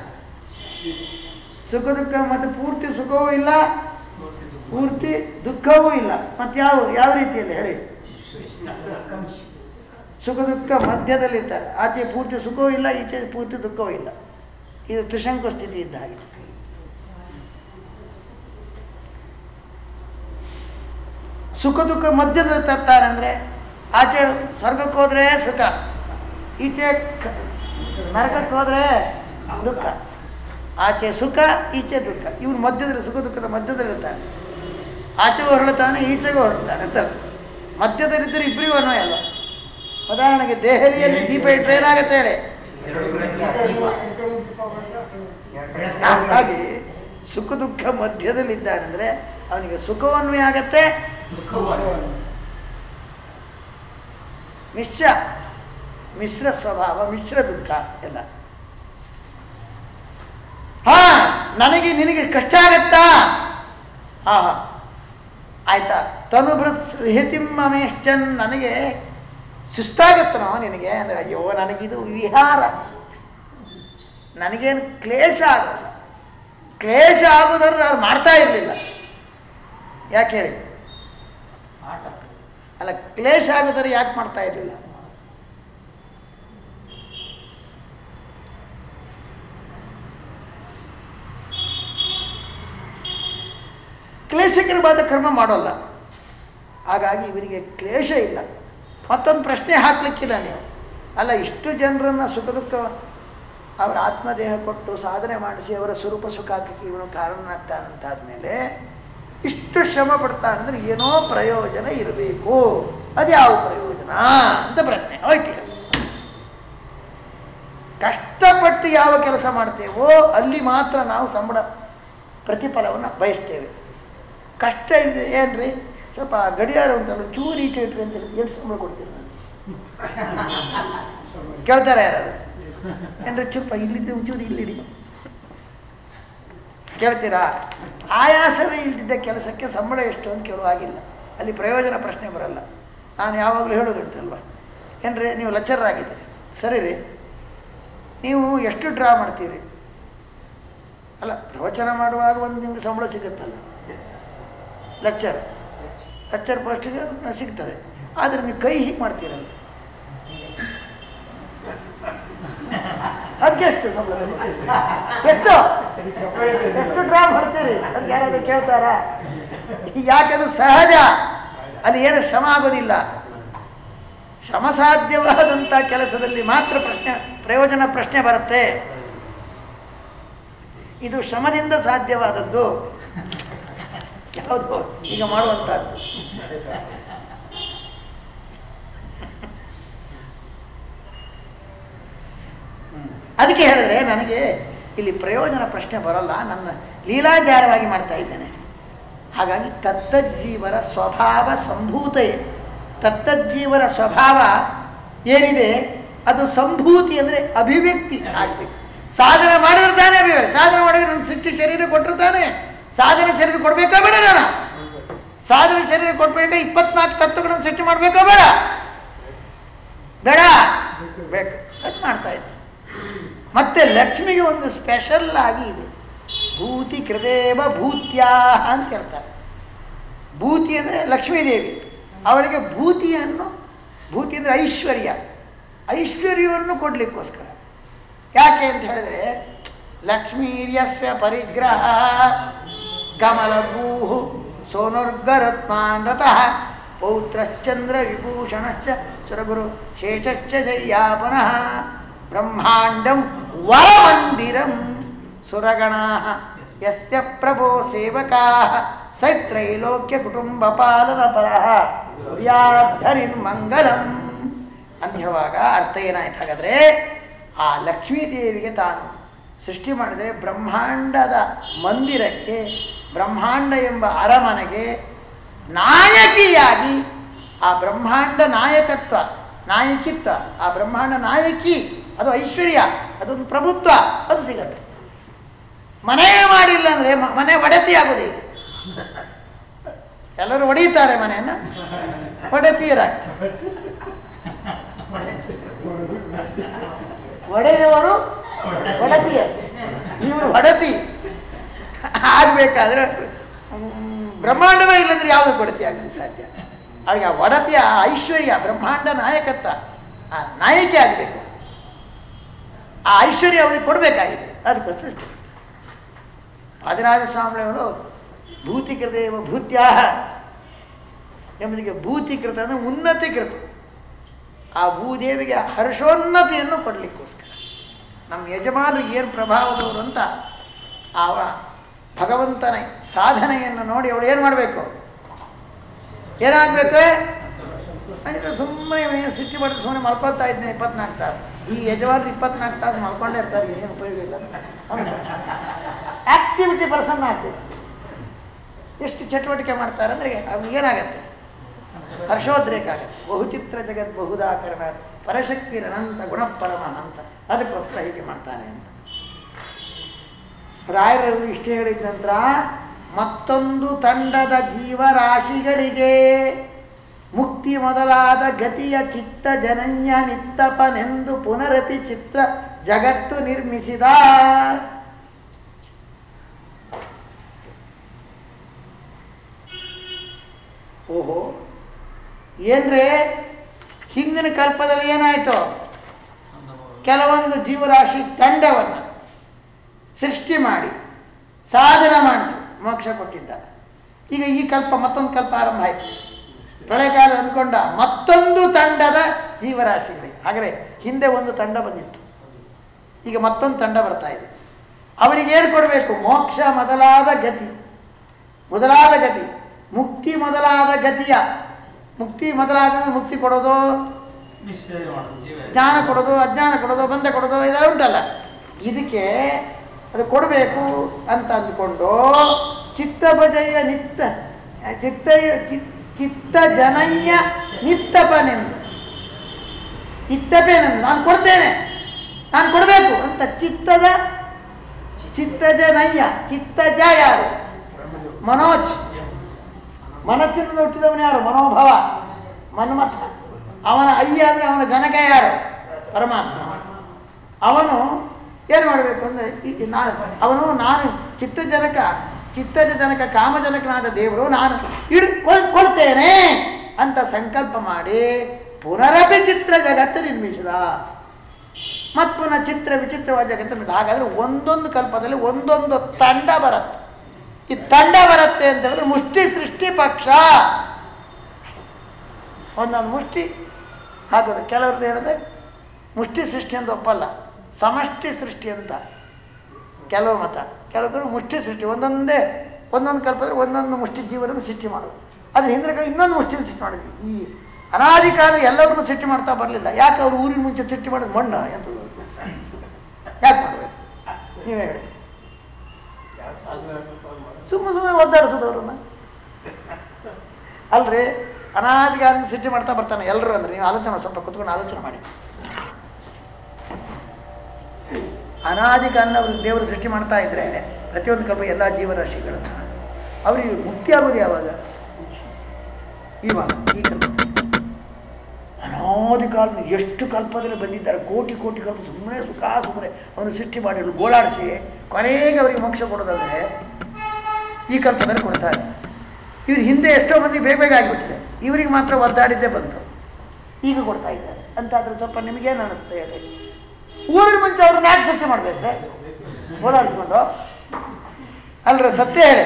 ಸುಖ ದುಃಖ ಮತ್ತು ಪೂರ್ತಿ ಸುಖವೂ ಇಲ್ಲ, ಪೂರ್ತಿ ದುಃಖವೂ ಇಲ್ಲ. ಮತ್ತು ಯಾವ ಯಾವ ರೀತಿಯಲ್ಲಿ ಹೇಳಿ? ಸುಖ ದುಃಖ ಮಧ್ಯದಲ್ಲಿರ್ತಾರೆ. ಆಚೆ ಪೂರ್ತಿ ಸುಖವೂ ಇಲ್ಲ, ಈಚೆ ಪೂರ್ತಿ ದುಃಖವೂ ಇಲ್ಲ. ಇದು ತ್ರಿಶಂಕು ಸ್ಥಿತಿ ಇದ್ದ ಹಾಗೆ. ಸುಖ ದುಃಖ ಮಧ್ಯದಲ್ಲಿ ತರ್ತಾರೆ ಅಂದರೆ ಆಚೆ ಸ್ವರ್ಗಕ್ಕೆ ಹೋದರೆ ಸುಖ, ಈಚೆ ನರಕಕ್ಕೆ ಹೋದರೆ ದುಃಖ. ಆಚೆ ಸುಖ, ಈಚೆ ದುಃಖ. ಇವ್ರು ಮಧ್ಯದಲ್ಲಿ ಸುಖ ದುಃಖದ ಮಧ್ಯದಲ್ಲಿರ್ತಾನೆ. ಆಚೆಗೂ ಹೊರಳುತ್ತಾನೆ, ಈಚೆಗೂ ಹೊರಳುತ್ತಾನೆ ಅಂತ ಮಧ್ಯದಲ್ಲಿದ್ದರೆ ಇಬ್ಬರಿಗೂ ಅನ್ವಯ ಅಲ್ಲ. ಉದಾಹರಣೆಗೆ ದೆಹಲಿಯಲ್ಲಿ ದೀಪ ಇಟ್ಟರೆ ಏನಾಗುತ್ತೆ ಹೇಳಿ? ಹಾಗೆ ಸುಖ ದುಃಖ ಮಧ್ಯದಲ್ಲಿದ್ದಾನೆಂದರೆ ಅವನಿಗೆ ಸುಖವೂ ಅನ್ವಯ ಆಗತ್ತೆ, ಮಿಶ್ರ ಮಿಶ್ರ ಸ್ವಭಾವ, ಮಿಶ್ರ ದುಃಖ ಎಲ್ಲ. ಹಾ ನನಗೆ ನಿನಗೆ ಕಷ್ಟ ಆಗತ್ತಾ? ಆಹಾ ಆಯಿತಾ ತನುಭೃತ್ ಹಿತಿಮ್ಮಮೇಶ್ಚನ್ ನನಗೆ ಸುಸ್ತಾಗುತ್ತನೋ ನಿನಗೆ ಅಂದರೆ ಅಯ್ಯೋ ನನಗಿದು ವಿಹಾರ, ನನಗೇನು ಕ್ಲೇಶ ಆಗೋಲ್ಲ. ಕ್ಲೇಶ ಆಗೋದಾದ್ರೆ ನಾನು ಮಾಡ್ತಾ ಇರಲಿಲ್ಲ. ಯಾಕೆ ಹೇಳಿ? ಅಲ್ಲ, ಕ್ಲೇಶ ಆಗೋದಾದ್ರೆ ಯಾಕೆ ಮಾಡ್ತಾ ಇರಲಿಲ್ಲ? ಕ್ಲೇಶಕರವಾದ ಕರ್ಮ ಮಾಡೋಲ್ಲ, ಹಾಗಾಗಿ ಇವರಿಗೆ ಕ್ಲೇಶ ಇಲ್ಲ. ಮತ್ತೊಂದು ಪ್ರಶ್ನೆ ಹಾಕ್ಲಿಕ್ಕಿಲ್ಲ ನೀವು. ಅಲ್ಲ, ಇಷ್ಟು ಜನರನ್ನು ಸುಖ ದುಃಖ ಅವರ ಆತ್ಮದೇಹ ಕೊಟ್ಟು ಸಾಧನೆ ಮಾಡಿಸಿ ಅವರ ಸ್ವರೂಪ ಸುಖ ಹಾಕಕ್ಕೆ ಇವನು ಕಾರಣನಾಗ್ತಾನಂತಾದ್ಮೇಲೆ ಇಷ್ಟು ಶ್ರಮ ಪಡ್ತಾನಂದ್ರೆ ಏನೋ ಪ್ರಯೋಜನ ಇರಬೇಕು. ಅದು ಯಾವ ಪ್ರಯೋಜನ ಅಂತ ಪ್ರಶ್ನೆ ಹೋಯ್ತು. ಕಷ್ಟಪಟ್ಟು ಯಾವ ಕೆಲಸ ಮಾಡ್ತೇವೋ ಅಲ್ಲಿ ಮಾತ್ರ ನಾವು ಸಂಬಳ ಪ್ರತಿಫಲವನ್ನು ಬಯಸ್ತೇವೆ. ಕಷ್ಟ ಇದೆ ಏನ್ರಿ, ಸ್ವಲ್ಪ ಗಡಿಯಾರ ಉಂಟಲ್ಲ ಚೂರು ಈಚೆ ಇಟ್ರಿ ಅಂತ ಎಷ್ಟು ಸಂಬಳ ಕೊಡ್ತೀರಿ ನಾನು ಕೇಳ್ತಾರೆ ಯಾರಾದ್ರು? ಏನ್ರಿ ಚುಪ್ಪ ಇಲ್ಲಿದ್ದ ಒಂಚೂರು ಇಲ್ಲಿಡಿ ಕೇಳ್ತೀರಾ? ಆಯಾಸವೇ ಇಲ್ದಿದ್ದ ಕೆಲಸಕ್ಕೆ ಸಂಬಳ ಎಷ್ಟು ಅಂತ ಕೇಳುವಾಗಿಲ್ಲ. ಅಲ್ಲಿ ಪ್ರಯೋಜನ ಪ್ರಶ್ನೆ ಬರಲ್ಲ. ನಾನು ಯಾವಾಗಲೂ ಹೇಳೋದುಂಟಲ್ವ, ಏನ್ರಿ ನೀವು ಲೆಕ್ಚರರ್ ಆಗಿದ್ದೀರಿ, ಸರಿ ರೀ, ನೀವು ಎಷ್ಟು ಡ್ರಾ ಮಾಡ್ತೀರಿ? ಅಲ್ಲ, ಪ್ರವಚನ ಮಾಡುವಾಗ ಒಂದು ನಿಮ್ಗೆ ಸಂಬಳ ಸಿಗುತ್ತಲ್ಲ, ಲೆಕ್ಚರ್ ಲೆಕ್ಚರ್ ಫಸ್ಟಿಗೆ ಸಿಗ್ತದೆ. ಆದರೆ ನೀವು ಕೈ ಹೀಗೆ ಮಾಡ್ತೀರಲ್ಲ, ಅದಕ್ಕೆ ಎಷ್ಟು ಸಂಬಳ? ಎಷ್ಟು ಎಷ್ಟು ಡ್ರಾ ಮಾಡ್ತೀರಿ ಅಂತ ಯಾರಾದರೂ ಕೇಳ್ತಾರಾ? ಯಾಕಂದ್ರೆ ಸಹಜ, ಅಲ್ಲಿ ಏನು ಶ್ರಮ ಆಗೋದಿಲ್ಲ. ಶ್ರಮ ಸಾಧ್ಯವಾದಂಥ ಕೆಲಸದಲ್ಲಿ ಮಾತ್ರ ಪ್ರಶ್ನೆ ಪ್ರಯೋಜನ ಪ್ರಶ್ನೆ ಬರುತ್ತೆ. ಇದು ಶ್ರಮದಿಂದ ಸಾಧ್ಯವಾದದ್ದು ಯಾವುದು ಈಗ ಮಾಡುವಂಥದ್ದು. ಅದಕ್ಕೆ ಹೇಳಿದ್ರೆ ನನಗೆ ಇಲ್ಲಿ ಪ್ರಯೋಜನ ಪ್ರಶ್ನೆ ಬರೋಲ್ಲ, ನನ್ನ ಲೀಲಾಚಾರವಾಗಿ ಮಾಡ್ತಾ ಇದ್ದೇನೆ. ಹಾಗಾಗಿ ತತ್ತಜ್ಜೀವರ ಸ್ವಭಾವ ಸಂಭೂತೆ, ತತ್ತಜ್ಜೀವರ ಸ್ವಭಾವ ಏನಿದೆ ಅದು ಸಂಭೂತಿ ಅಂದರೆ ಅಭಿವ್ಯಕ್ತಿ ಆಗಬೇಕು. ಸಾಧನೆ ಮಾಡಿದ್ರೆ ತಾನೇ ಅಭಿವ್ಯಕ್ತಿ. ಸಾಧನೆ ಮಾಡಿದ್ರೆ ನನ್ನ ಸೃಷ್ಟಿ ಶರೀರ ಕೊಟ್ಟರು ತಾನೇ. ಸಾಧನೆ ಶರೀರ ಕೊಡಬೇಕಾ ಬೇಡ? ನಾನು ಸಾಧನೆ ಶರೀರ ಕೊಟ್ಬಿಟ್ಟು ಇಪ್ಪತ್ನಾಲ್ಕು ತತ್ವಗಳನ್ನು ಸೃಷ್ಟಿ ಮಾಡಬೇಕಾ ಬೇಡ? ಬೇಡ, ಬೇಕು. ಅದು ಮಾಡ್ತಾ ಇದ್ದೆ. ಮತ್ತೆ ಲಕ್ಷ್ಮಿಗೆ ಒಂದು ಸ್ಪೆಷಲ್ ಆಗಿ ಇದೆ, ಭೂತಿ ಕೃದೇವ ಭೂತ್ಯಾ ಅಂತ ಹೇಳ್ತಾರೆ. ಭೂತಿ ಅಂದರೆ ಲಕ್ಷ್ಮೀದೇವಿ, ಅವಳಿಗೆ ಭೂತಿಯನ್ನು, ಭೂತಿ ಅಂದರೆ ಐಶ್ವರ್ಯ, ಐಶ್ವರ್ಯವನ್ನು ಕೊಡಲಿಕ್ಕೋಸ್ಕರ. ಯಾಕೆ ಅಂತ ಹೇಳಿದ್ರೆ ಲಕ್ಷ್ಮೀರ್ಯಸ್ಯ ಪರಿಗ್ರಹ ಕಮಲಭೂ ಸೋನುರ್ಗರತ್ಮಾನ್ ರತಃ ಪೌತ್ರಶ್ಚಂದ್ರ ವಿಭೂಷಣಶ್ಚ ಸುರಗುರು ಶೇಷಶ್ಚ ಜಯ್ಯಾಪನಃ ಬ್ರಹ್ಮಾಂಡಂ ವರಮಂದಿರಂ ಸುರಗಣಾಃ ಯಸ್ಯ ಪ್ರಭೋ ಸೇವಕಾಃ ಸೈತ್ರೈಲೋಕ್ಯ ಕುಟುಂಬ ಪಾಲನ ಪರಃ ಕುರ್ಯಾದ್ಧರಿರ್ಮಂಗಲಂ ಅಂತ ಹೇಳುವಾಗ ಅರ್ಥ ಏನಾಯ್ತು? ಹಾಗಾದರೆ ಆ ಲಕ್ಷ್ಮೀದೇವಿಗೆ ತಾನು ಸೃಷ್ಟಿ ಮಾಡಿದರೆ ಬ್ರಹ್ಮಾಂಡದ ಮಂದಿರಕ್ಕೆ, ಬ್ರಹ್ಮಾಂಡ ಎಂಬ ಅರಮನೆಗೆ ನಾಯಕಿಯಾಗಿ, ಆ ಬ್ರಹ್ಮಾಂಡ ನಾಯಕತ್ವ, ನಾಯಕಿತ್ವ, ಆ ಬ್ರಹ್ಮಾಂಡ ನಾಯಕಿ, ಅದು ಐಶ್ವರ್ಯ, ಅದೊಂದು ಪ್ರಭುತ್ವ, ಅದು ಸಿಗತ್ತೆ. ಮನೆ ಮಾಡಿಲ್ಲ ಅಂದರೆ ಮನೆ ಒಡತಿ ಆಗೋದಿಲ್ಲ. ಎಲ್ಲರೂ ಒಡೆಯುತ್ತಾರೆ ಮನೆಯನ್ನು, ಒಡತಿಯರಾಗ್ತಾರೆ. ಒಡೆಯವರು ಒಡತಿಯ, ಇವರು ಒಡತಿ ಆಗಬೇಕಾದ್ರೆ ಬ್ರಹ್ಮಾಂಡವೇ ಇಲ್ಲಂದ್ರೆ ಯಾವುದು ಒಡತಿ ಆಗಲು ಸಾಧ್ಯ? ಅವಳಿಗೆ ಆ ಒಡತಿಯ ಐಶ್ವರ್ಯ, ಬ್ರಹ್ಮಾಂಡ ನಾಯಕತ್ವ, ಆ ನಾಯಕಿ ಆಗಬೇಕು. ಆ ಐಶ್ವರ್ಯ ಅವಳಿಗೆ ಕೊಡಬೇಕಾಗಿದೆ. ಅದಕ್ಕೋಸ್ಕರ ಪಾದಿರಾಜ ಸ್ವಾಮಿಯವರು ಭೂತಿಕೃತೇವ ಭೂತ್ಯಾಹ ಎಂಬುದಕ್ಕೆ, ಭೂತಿಕೃತ ಅಂದರೆ ಉನ್ನತೀಕೃತ, ಆ ಭೂದೇವಿಗೆ ಹರ್ಷೋನ್ನತಿಯನ್ನು ಕೊಡಲಿಕ್ಕೋಸ್ಕರ. ನಮ್ಮ ಯಜಮಾನರು ಏನು ಪ್ರಭಾವದವರು ಅಂತ ಆ ಭಗವಂತನ ಸಾಧನೆಯನ್ನು ನೋಡಿ ಅವಳು ಏನು ಮಾಡಬೇಕು? ಏನಾಗಬೇಕು? ಅಂದರೆ ಸುಮ್ಮನೆ ಏನು ಸೃಷ್ಟಿ ಮಾಡಿದ್ರೆ ಸುಮ್ಮನೆ ಮಲ್ಕೊಳ್ತಾ ಇದ್ದೇನೆ ಇಪ್ಪತ್ನಾಲ್ಕು ತಾಸು. ಈ ಯಜಮಾನರು ಇಪ್ಪತ್ನಾಲ್ಕು ತಾಸು ಮಲ್ಕೊಂಡೇ ಇರ್ತಾರೆ, ಏನು ಉಪಯೋಗ ಇಲ್ಲ. ಆ್ಯಕ್ಟಿವಿಟಿ ಪರ್ಸನ್ ಆಗ್ಬೇಕು. ಎಷ್ಟು ಚಟುವಟಿಕೆ ಮಾಡ್ತಾರೆ ಅಂದರೆ ಅವ್ರಿಗೆ ಏನಾಗತ್ತೆ? ಹರ್ಷೋದ್ರೇಕ ಆಗುತ್ತೆ. ಬಹುಚಿತ್ರ ಜಗತ್ ಬಹುದಾಕರಣ ಪರಶಕ್ತಿರನಂತ ಗುಣಪರಮನ ಅಂತ, ಅದಕ್ಕೋಸ್ಕರ ಹೀಗೆ ಮಾಡ್ತಾನೆ ಅಂತ ರಾಯರು ಇಷ್ಟೇ ಹೇಳಿದ ನಂತರ ಮತ್ತೊಂದು ತಂಡದ ಜೀವರಾಶಿಗಳಿಗೆ ಮುಕ್ತಿ ಮೊದಲಾದ ಗತಿಯ ಚಿತ್ತ ಜನನ್ಯ ನಿತ್ತಪನೆಂದು ಪುನರಪಿ ಚಿತ್ರ ಜಗತ್ತು ನಿರ್ಮಿಸಿದ. ಓಹೋ, ಏನ್ರೆ ಹಿಂದಿನ ಕಲ್ಪದಲ್ಲಿ ಏನಾಯಿತು? ಕೆಲವೊಂದು ಜೀವರಾಶಿ ತಂಡವನ್ನು ಸೃಷ್ಟಿ ಮಾಡಿ ಸಾಧನ ಮಾಡಿಸಿ ಮೋಕ್ಷ ಕೊಟ್ಟಿದ್ದ. ಈಗ ಈ ಕಲ್ಪ ಮತ್ತೊಂದು ಕಲ್ಪ ಆರಂಭ ಆಯಿತು. ಪ್ರಳಯಕಾಲ ಅಂದ್ಕೊಂಡ ಮತ್ತೊಂದು ತಂಡದ ಜೀವರಾಶಿಗಳಿಗೆ. ಹಾಗಾದರೆ ಹಿಂದೆ ಒಂದು ತಂಡ ಬಂದಿತ್ತು, ಈಗ ಮತ್ತೊಂದು ತಂಡ ಬರ್ತಾ ಇದೆ. ಅವರಿಗೇನು ಕೊಡಬೇಕು? ಮೋಕ್ಷ ಮೊದಲಾದ ಗತಿ, ಮೊದಲಾದ ಗತಿ, ಮುಕ್ತಿ ಮೊದಲಾದ ಗತಿಯ. ಮುಕ್ತಿ ಮೊದಲಾದ ಮುಕ್ತಿ ಕೊಡೋದು, ಜ್ಞಾನ ಕೊಡೋದು, ಅಜ್ಞಾನ ಕೊಡೋದು, ಬಂಧ ಕೊಡೋದು, ಇದೆಲ್ಲ ಉಂಟಲ್ಲ. ಇದಕ್ಕೆ ಅದು ಕೊಡಬೇಕು ಅಂತ ಅಂದ್ಕೊಂಡು ಚಿತ್ತಭಜಯ ನಿತ್ತ ಚಿತ್ತ ಚಿತ್ತ ಜನಯ್ಯ ನಿತ್ತಪನೆಂದು ಇತ್ತಪೇನೆಂದು ನಾನು ಕೊಡ್ತೇನೆ, ನಾನು ಕೊಡಬೇಕು ಅಂತ ಚಿತ್ತದ ಚಿತ್ತಜನಯ್ಯ. ಚಿತ್ತಜ ಯಾರು? ಮನೋಜ್. ಮನಸ್ಸಿನಿಂದ ಹುಟ್ಟಿದವನು ಯಾರು? ಮನೋಭವ, ಮನ್ಮಥ. ಅವನ ಅಯ್ಯ ಅಂದರೆ ಅವನ ಜನಕ ಯಾರು? ಪರಮಾತ್ಮ. ಅವನು ಏನು ಮಾಡಬೇಕು ಅಂದರೆ ನಾನು ಅವನು ನಾನು ಚಿತ್ತಜನಕ ಚಿತ್ತಜ ಜನಕ ಕಾಮಜನಕನಾದ ದೇವರು ನಾನು ಇಡ್ ಕೊಡ್ತೇನೆ ಅಂತ ಸಂಕಲ್ಪ ಮಾಡಿ ಪುನರಪಿ ಚಿತ್ರ ಜಗತ್ತು ನಿರ್ಮಿಸಿದ. ಮತ್ತು ಪುನಃ ಚಿತ್ರ ವಿಚಿತ್ರವಾದ ಜಗತ್ತು. ಹಾಗಾದರೆ ಒಂದೊಂದು ಕಲ್ಪದಲ್ಲಿ ಒಂದೊಂದು ತಂಡ ಬರುತ್ತೆ. ಈ ತಂಡ ಬರುತ್ತೆ ಅಂತ ಹೇಳಿದ್ರೆ ಮುಷ್ಟಿ ಸೃಷ್ಟಿ ಪಕ್ಷ. ಒಂದೊಂದು ಮುಷ್ಟಿ ಹಾಕೋದು. ಕೆಲವ್ರದ್ದು ಹೇಳಿದ್ರೆ ಮುಷ್ಟಿ ಸೃಷ್ಟಿ ಅಂತ ಒಪ್ಪಲ್ಲ, ಸಮಷ್ಟಿ ಸೃಷ್ಟಿ ಅಂತ ಕೆಲವು ಮತ. ಕೆಲವರು ಮುಷ್ಟಿ ಸೃಷ್ಟಿ, ಒಂದೊಂದೇ ಒಂದೊಂದು ಕಲ್ಪದಲ್ಲಿ ಒಂದೊಂದು ಮುಷ್ಟಿ ಜೀವನನ್ನು ಸೃಷ್ಟಿ ಮಾಡೋದು. ಅದ್ರ ಹಿಂದಿನ ಕಾಲ ಇನ್ನೊಂದು ಮುಷ್ಟಿನ ಸೃಷ್ಟಿ ಮಾಡಿದ್ವಿ. ಈ ಅನಾದಿ ಕಾಲ ಎಲ್ಲರನ್ನೂ ಸೃಷ್ಟಿ ಮಾಡ್ತಾ ಬರಲಿಲ್ಲ. ಯಾಕೆ ಅವರು ಊರಿನ ಮುಂಚೆ ಸೃಷ್ಟಿ ಮಾಡೋದು? ಮಣ್ಣು ಎಂತ ಯಾಕೆ ಮಾಡಬೇಕು? ನೀವೇ ಹೇಳಿ. ಸುಮ್ಮನೆ ಸುಮ್ಮನೆ ಒದ್ದಾಡಿಸೋದು ಅವ್ರನ್ನ ಅಲ್ರಿ. ಅನಾದಿ ಕಾಲ ಸೃಷ್ಟಿ ಮಾಡ್ತಾ ಬರ್ತಾನೆ ಎಲ್ಲರೂ. ಅಂದರೆ ನೀವು ಆಲೋಚನೆ ಮಾಡಿ, ಸ್ವಲ್ಪ ಕುತ್ಕೊಂಡು ಆಲೋಚನೆ ಮಾಡಿ. ಅನಾದಿ ಕಾಲ ಅವರು ದೇವರು ಸೃಷ್ಟಿ ಮಾಡ್ತಾ ಇದ್ರೆ ಪ್ರತಿಯೊಂದು ಕಲ್ಪ ಎಲ್ಲ ಜೀವರಾಶಿಗಳನ್ನು ಅವರಿಗೆ ಮುಕ್ತಿ ಆಗೋದು ಯಾವಾಗ? ಇವಾಗ ಈ ಕಲ್ಪ. ಅನಾದಿ ಕಾಲ ಎಷ್ಟು ಕಲ್ಪದಲ್ಲಿ ಬಂದಿದ್ದಾರೆ, ಕೋಟಿ ಕೋಟಿ ಕಲ್ಪ. ಸುಮ್ಮನೆ ಸುಖ ಸುಮ್ಮನೆ ಅವನು ಸೃಷ್ಟಿ ಮಾಡಿದ್ರು ಗೋಳಾಡಿಸಿ ಕೊನೆಗೆ ಅವರಿಗೆ ಮೋಕ್ಷ ಕೊಡೋದಾದರೆ ಈ ಕಲ್ಪದಲ್ಲಿ ಕೊಡ್ತಾರೆ. ಇವ್ರು ಹಿಂದೆ ಎಷ್ಟೋ ಮಂದಿ ಬೇಗ ಬೇಗ ಆಗಿಬಿಟ್ಟಿದೆ, ಇವರಿಗೆ ಮಾತ್ರ ಒದ್ದಾಡಿದ್ದೇ ಬಂತು, ಈಗ ಕೊಡ್ತಾ ಇದ್ದಾರೆ ಅಂತ. ಅದ್ರ ಸ್ವಲ್ಪ ನಿಮಗೇನು ಅನ್ನಿಸ್ತಾ ಹೇಳಿ? ಊರಿನ ಮುಂಚೆ ಅವ್ರನ್ನ ಯಾಕೆ ಸತ್ಯ ಮಾಡಬೇಕ್ರೆ? ಓಡಾಡಿಸ್ಕೊಂಡು ಅಲ್ರ ಸತ್ಯ ಹೇಳಿ.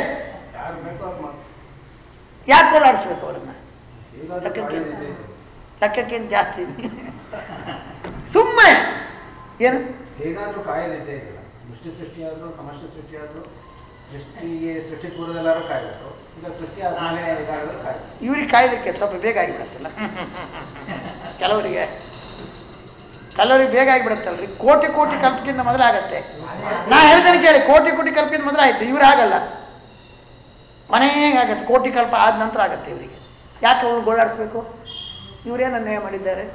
ಯಾಕೆ ಓಡಾಡಿಸ್ಬೇಕು ಅವ್ರನ್ನ? ಲೆಕ್ಕಕ್ಕೆ ಲೆಕ್ಕಕ್ಕಿಂತ ಜಾಸ್ತಿ ಸುಮ್ಮನೆ ಏನು ಹೇಗಾದರೂ ಕಾಯಲಿದ್ದೇ ಇಲ್ಲ. ಮುಷ್ಟಿ ಸೃಷ್ಟಿಯಾದರೂ ಸಮಷ್ಟಿ ಸೃಷ್ಟಿಯಾದರೂ ಸೃಷ್ಟಿಗೆ ಸೃಷ್ಟಿ ಪೂರ್ವದಲ್ಲಾದ್ರೂ ಕಾಯಬೇಕು. ಈಗ ಸೃಷ್ಟಿ ಆದಮೇಲೆ ಇದಾದರೂ ಕಾಯಬೇಕು. ಇವ್ರಿಗೆ ಕಾಯಲಿಕ್ಕೆ ಸ್ವಲ್ಪ ಬೇಗ ಆಗಿಬಿಡುತ್ತಲ್ಲ ಕೆಲವರಿಗೆ. ಕೆಲವರಿಗೆ ಬೇಗ ಆಗಿಬಿಡುತ್ತಲ್ರಿ. ಕೋಟಿ ಕೋಟಿ ಕಲ್ಪಕ್ಕಿಂತ ಮೊದಲು ಆಗತ್ತೆ. ನಾ ಹೇಳ್ತೇನೆ ಕೇಳಿ, ಕೋಟಿ ಕೋಟಿ ಕಲ್ಪಕ್ಕಿಂತ ಮೊದಲು ಆಯಿತು. ಇವ್ರು ಆಗಲ್ಲ, ಕೊನೆಗೆ ಆಗತ್ತೆ. ಕೋಟಿ ಕಲ್ಪ ಆದ ನಂತರ ಆಗತ್ತೆ ಇವರಿಗೆ. ಯಾಕೆ ಅವ್ರು ಗೋಳಾಡಿಸ್ಬೇಕು? ಇವರೇನು ಅನ್ಯಾಯ ಮಾಡಿದ್ದಾರೆ?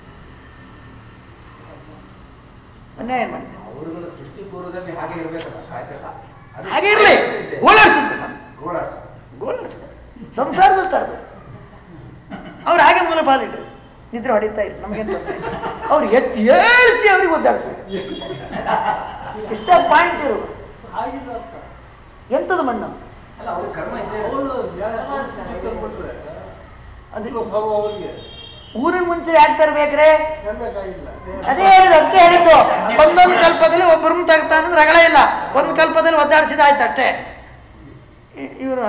ಅನ್ಯಾಯ ಮಾಡಿದ್ದಾರೆ. ಅವರುಗಳ ಸೃಷ್ಟಿ ಪೂರ್ವದಲ್ಲಿ ಹಾಗೆ ಇರಬೇಕಲ್ಲ, ಹಾಗೆ ಇರಲಿ. ಗೋಳಾಡಿಸ್ಬೇಕು, ಗೋಳಾಡಿಸ್ಬೇಕು, ಗೋಳಾಡಿಸ್ಬೇಕು. ಸಂಸಾರದಲ್ಲಿ ತರಬೇಕು. ಅವ್ರು ಹಾಗೆ ಮೂಲ ಪಾಲಿಟ್ಟು ನಿದ್ರೆ ಹೊಡಿತಾ ಇದ್ರು, ನಮಗೇನು ತೊಂದರೆ. ಅವ್ರು ಎತ್ತಿ ಏಳಿಸಿ ಅವ್ರಿಗೆ ಒದ್ದಾಡಿಸ್ಬೇಕು. ಇಷ್ಟ ಪಾಯಿಂಟ್ ಇರೋದು. ಎಂಥದ್ದು ಮಣ್ಣು ಅಲ್ಲ, ಅವ್ರ ಕರ್ಮ ಇದೆ. ಊರಿನ ಮುಂಚೆ ಯಾಕೆ ತರಬೇಕ್ರೆ? ಅದೇ ಹೇಳಿದ್ದು, ಅದಕ್ಕೆ ಹೇಳಿದ್ದು. ಒಂದೊಂದು ಕಲ್ಪದಲ್ಲಿ ಒಬ್ಬರನ್ನ ತಗ್ತಾನಂದ್ರೆ ರಗಳ ಇಲ್ಲ. ಒಂದು ಕಲ್ಪದಲ್ಲಿ ಒದ್ದಾಡಿಸಿದ ಆಯ್ತು ಅಷ್ಟೇ. ಇವರು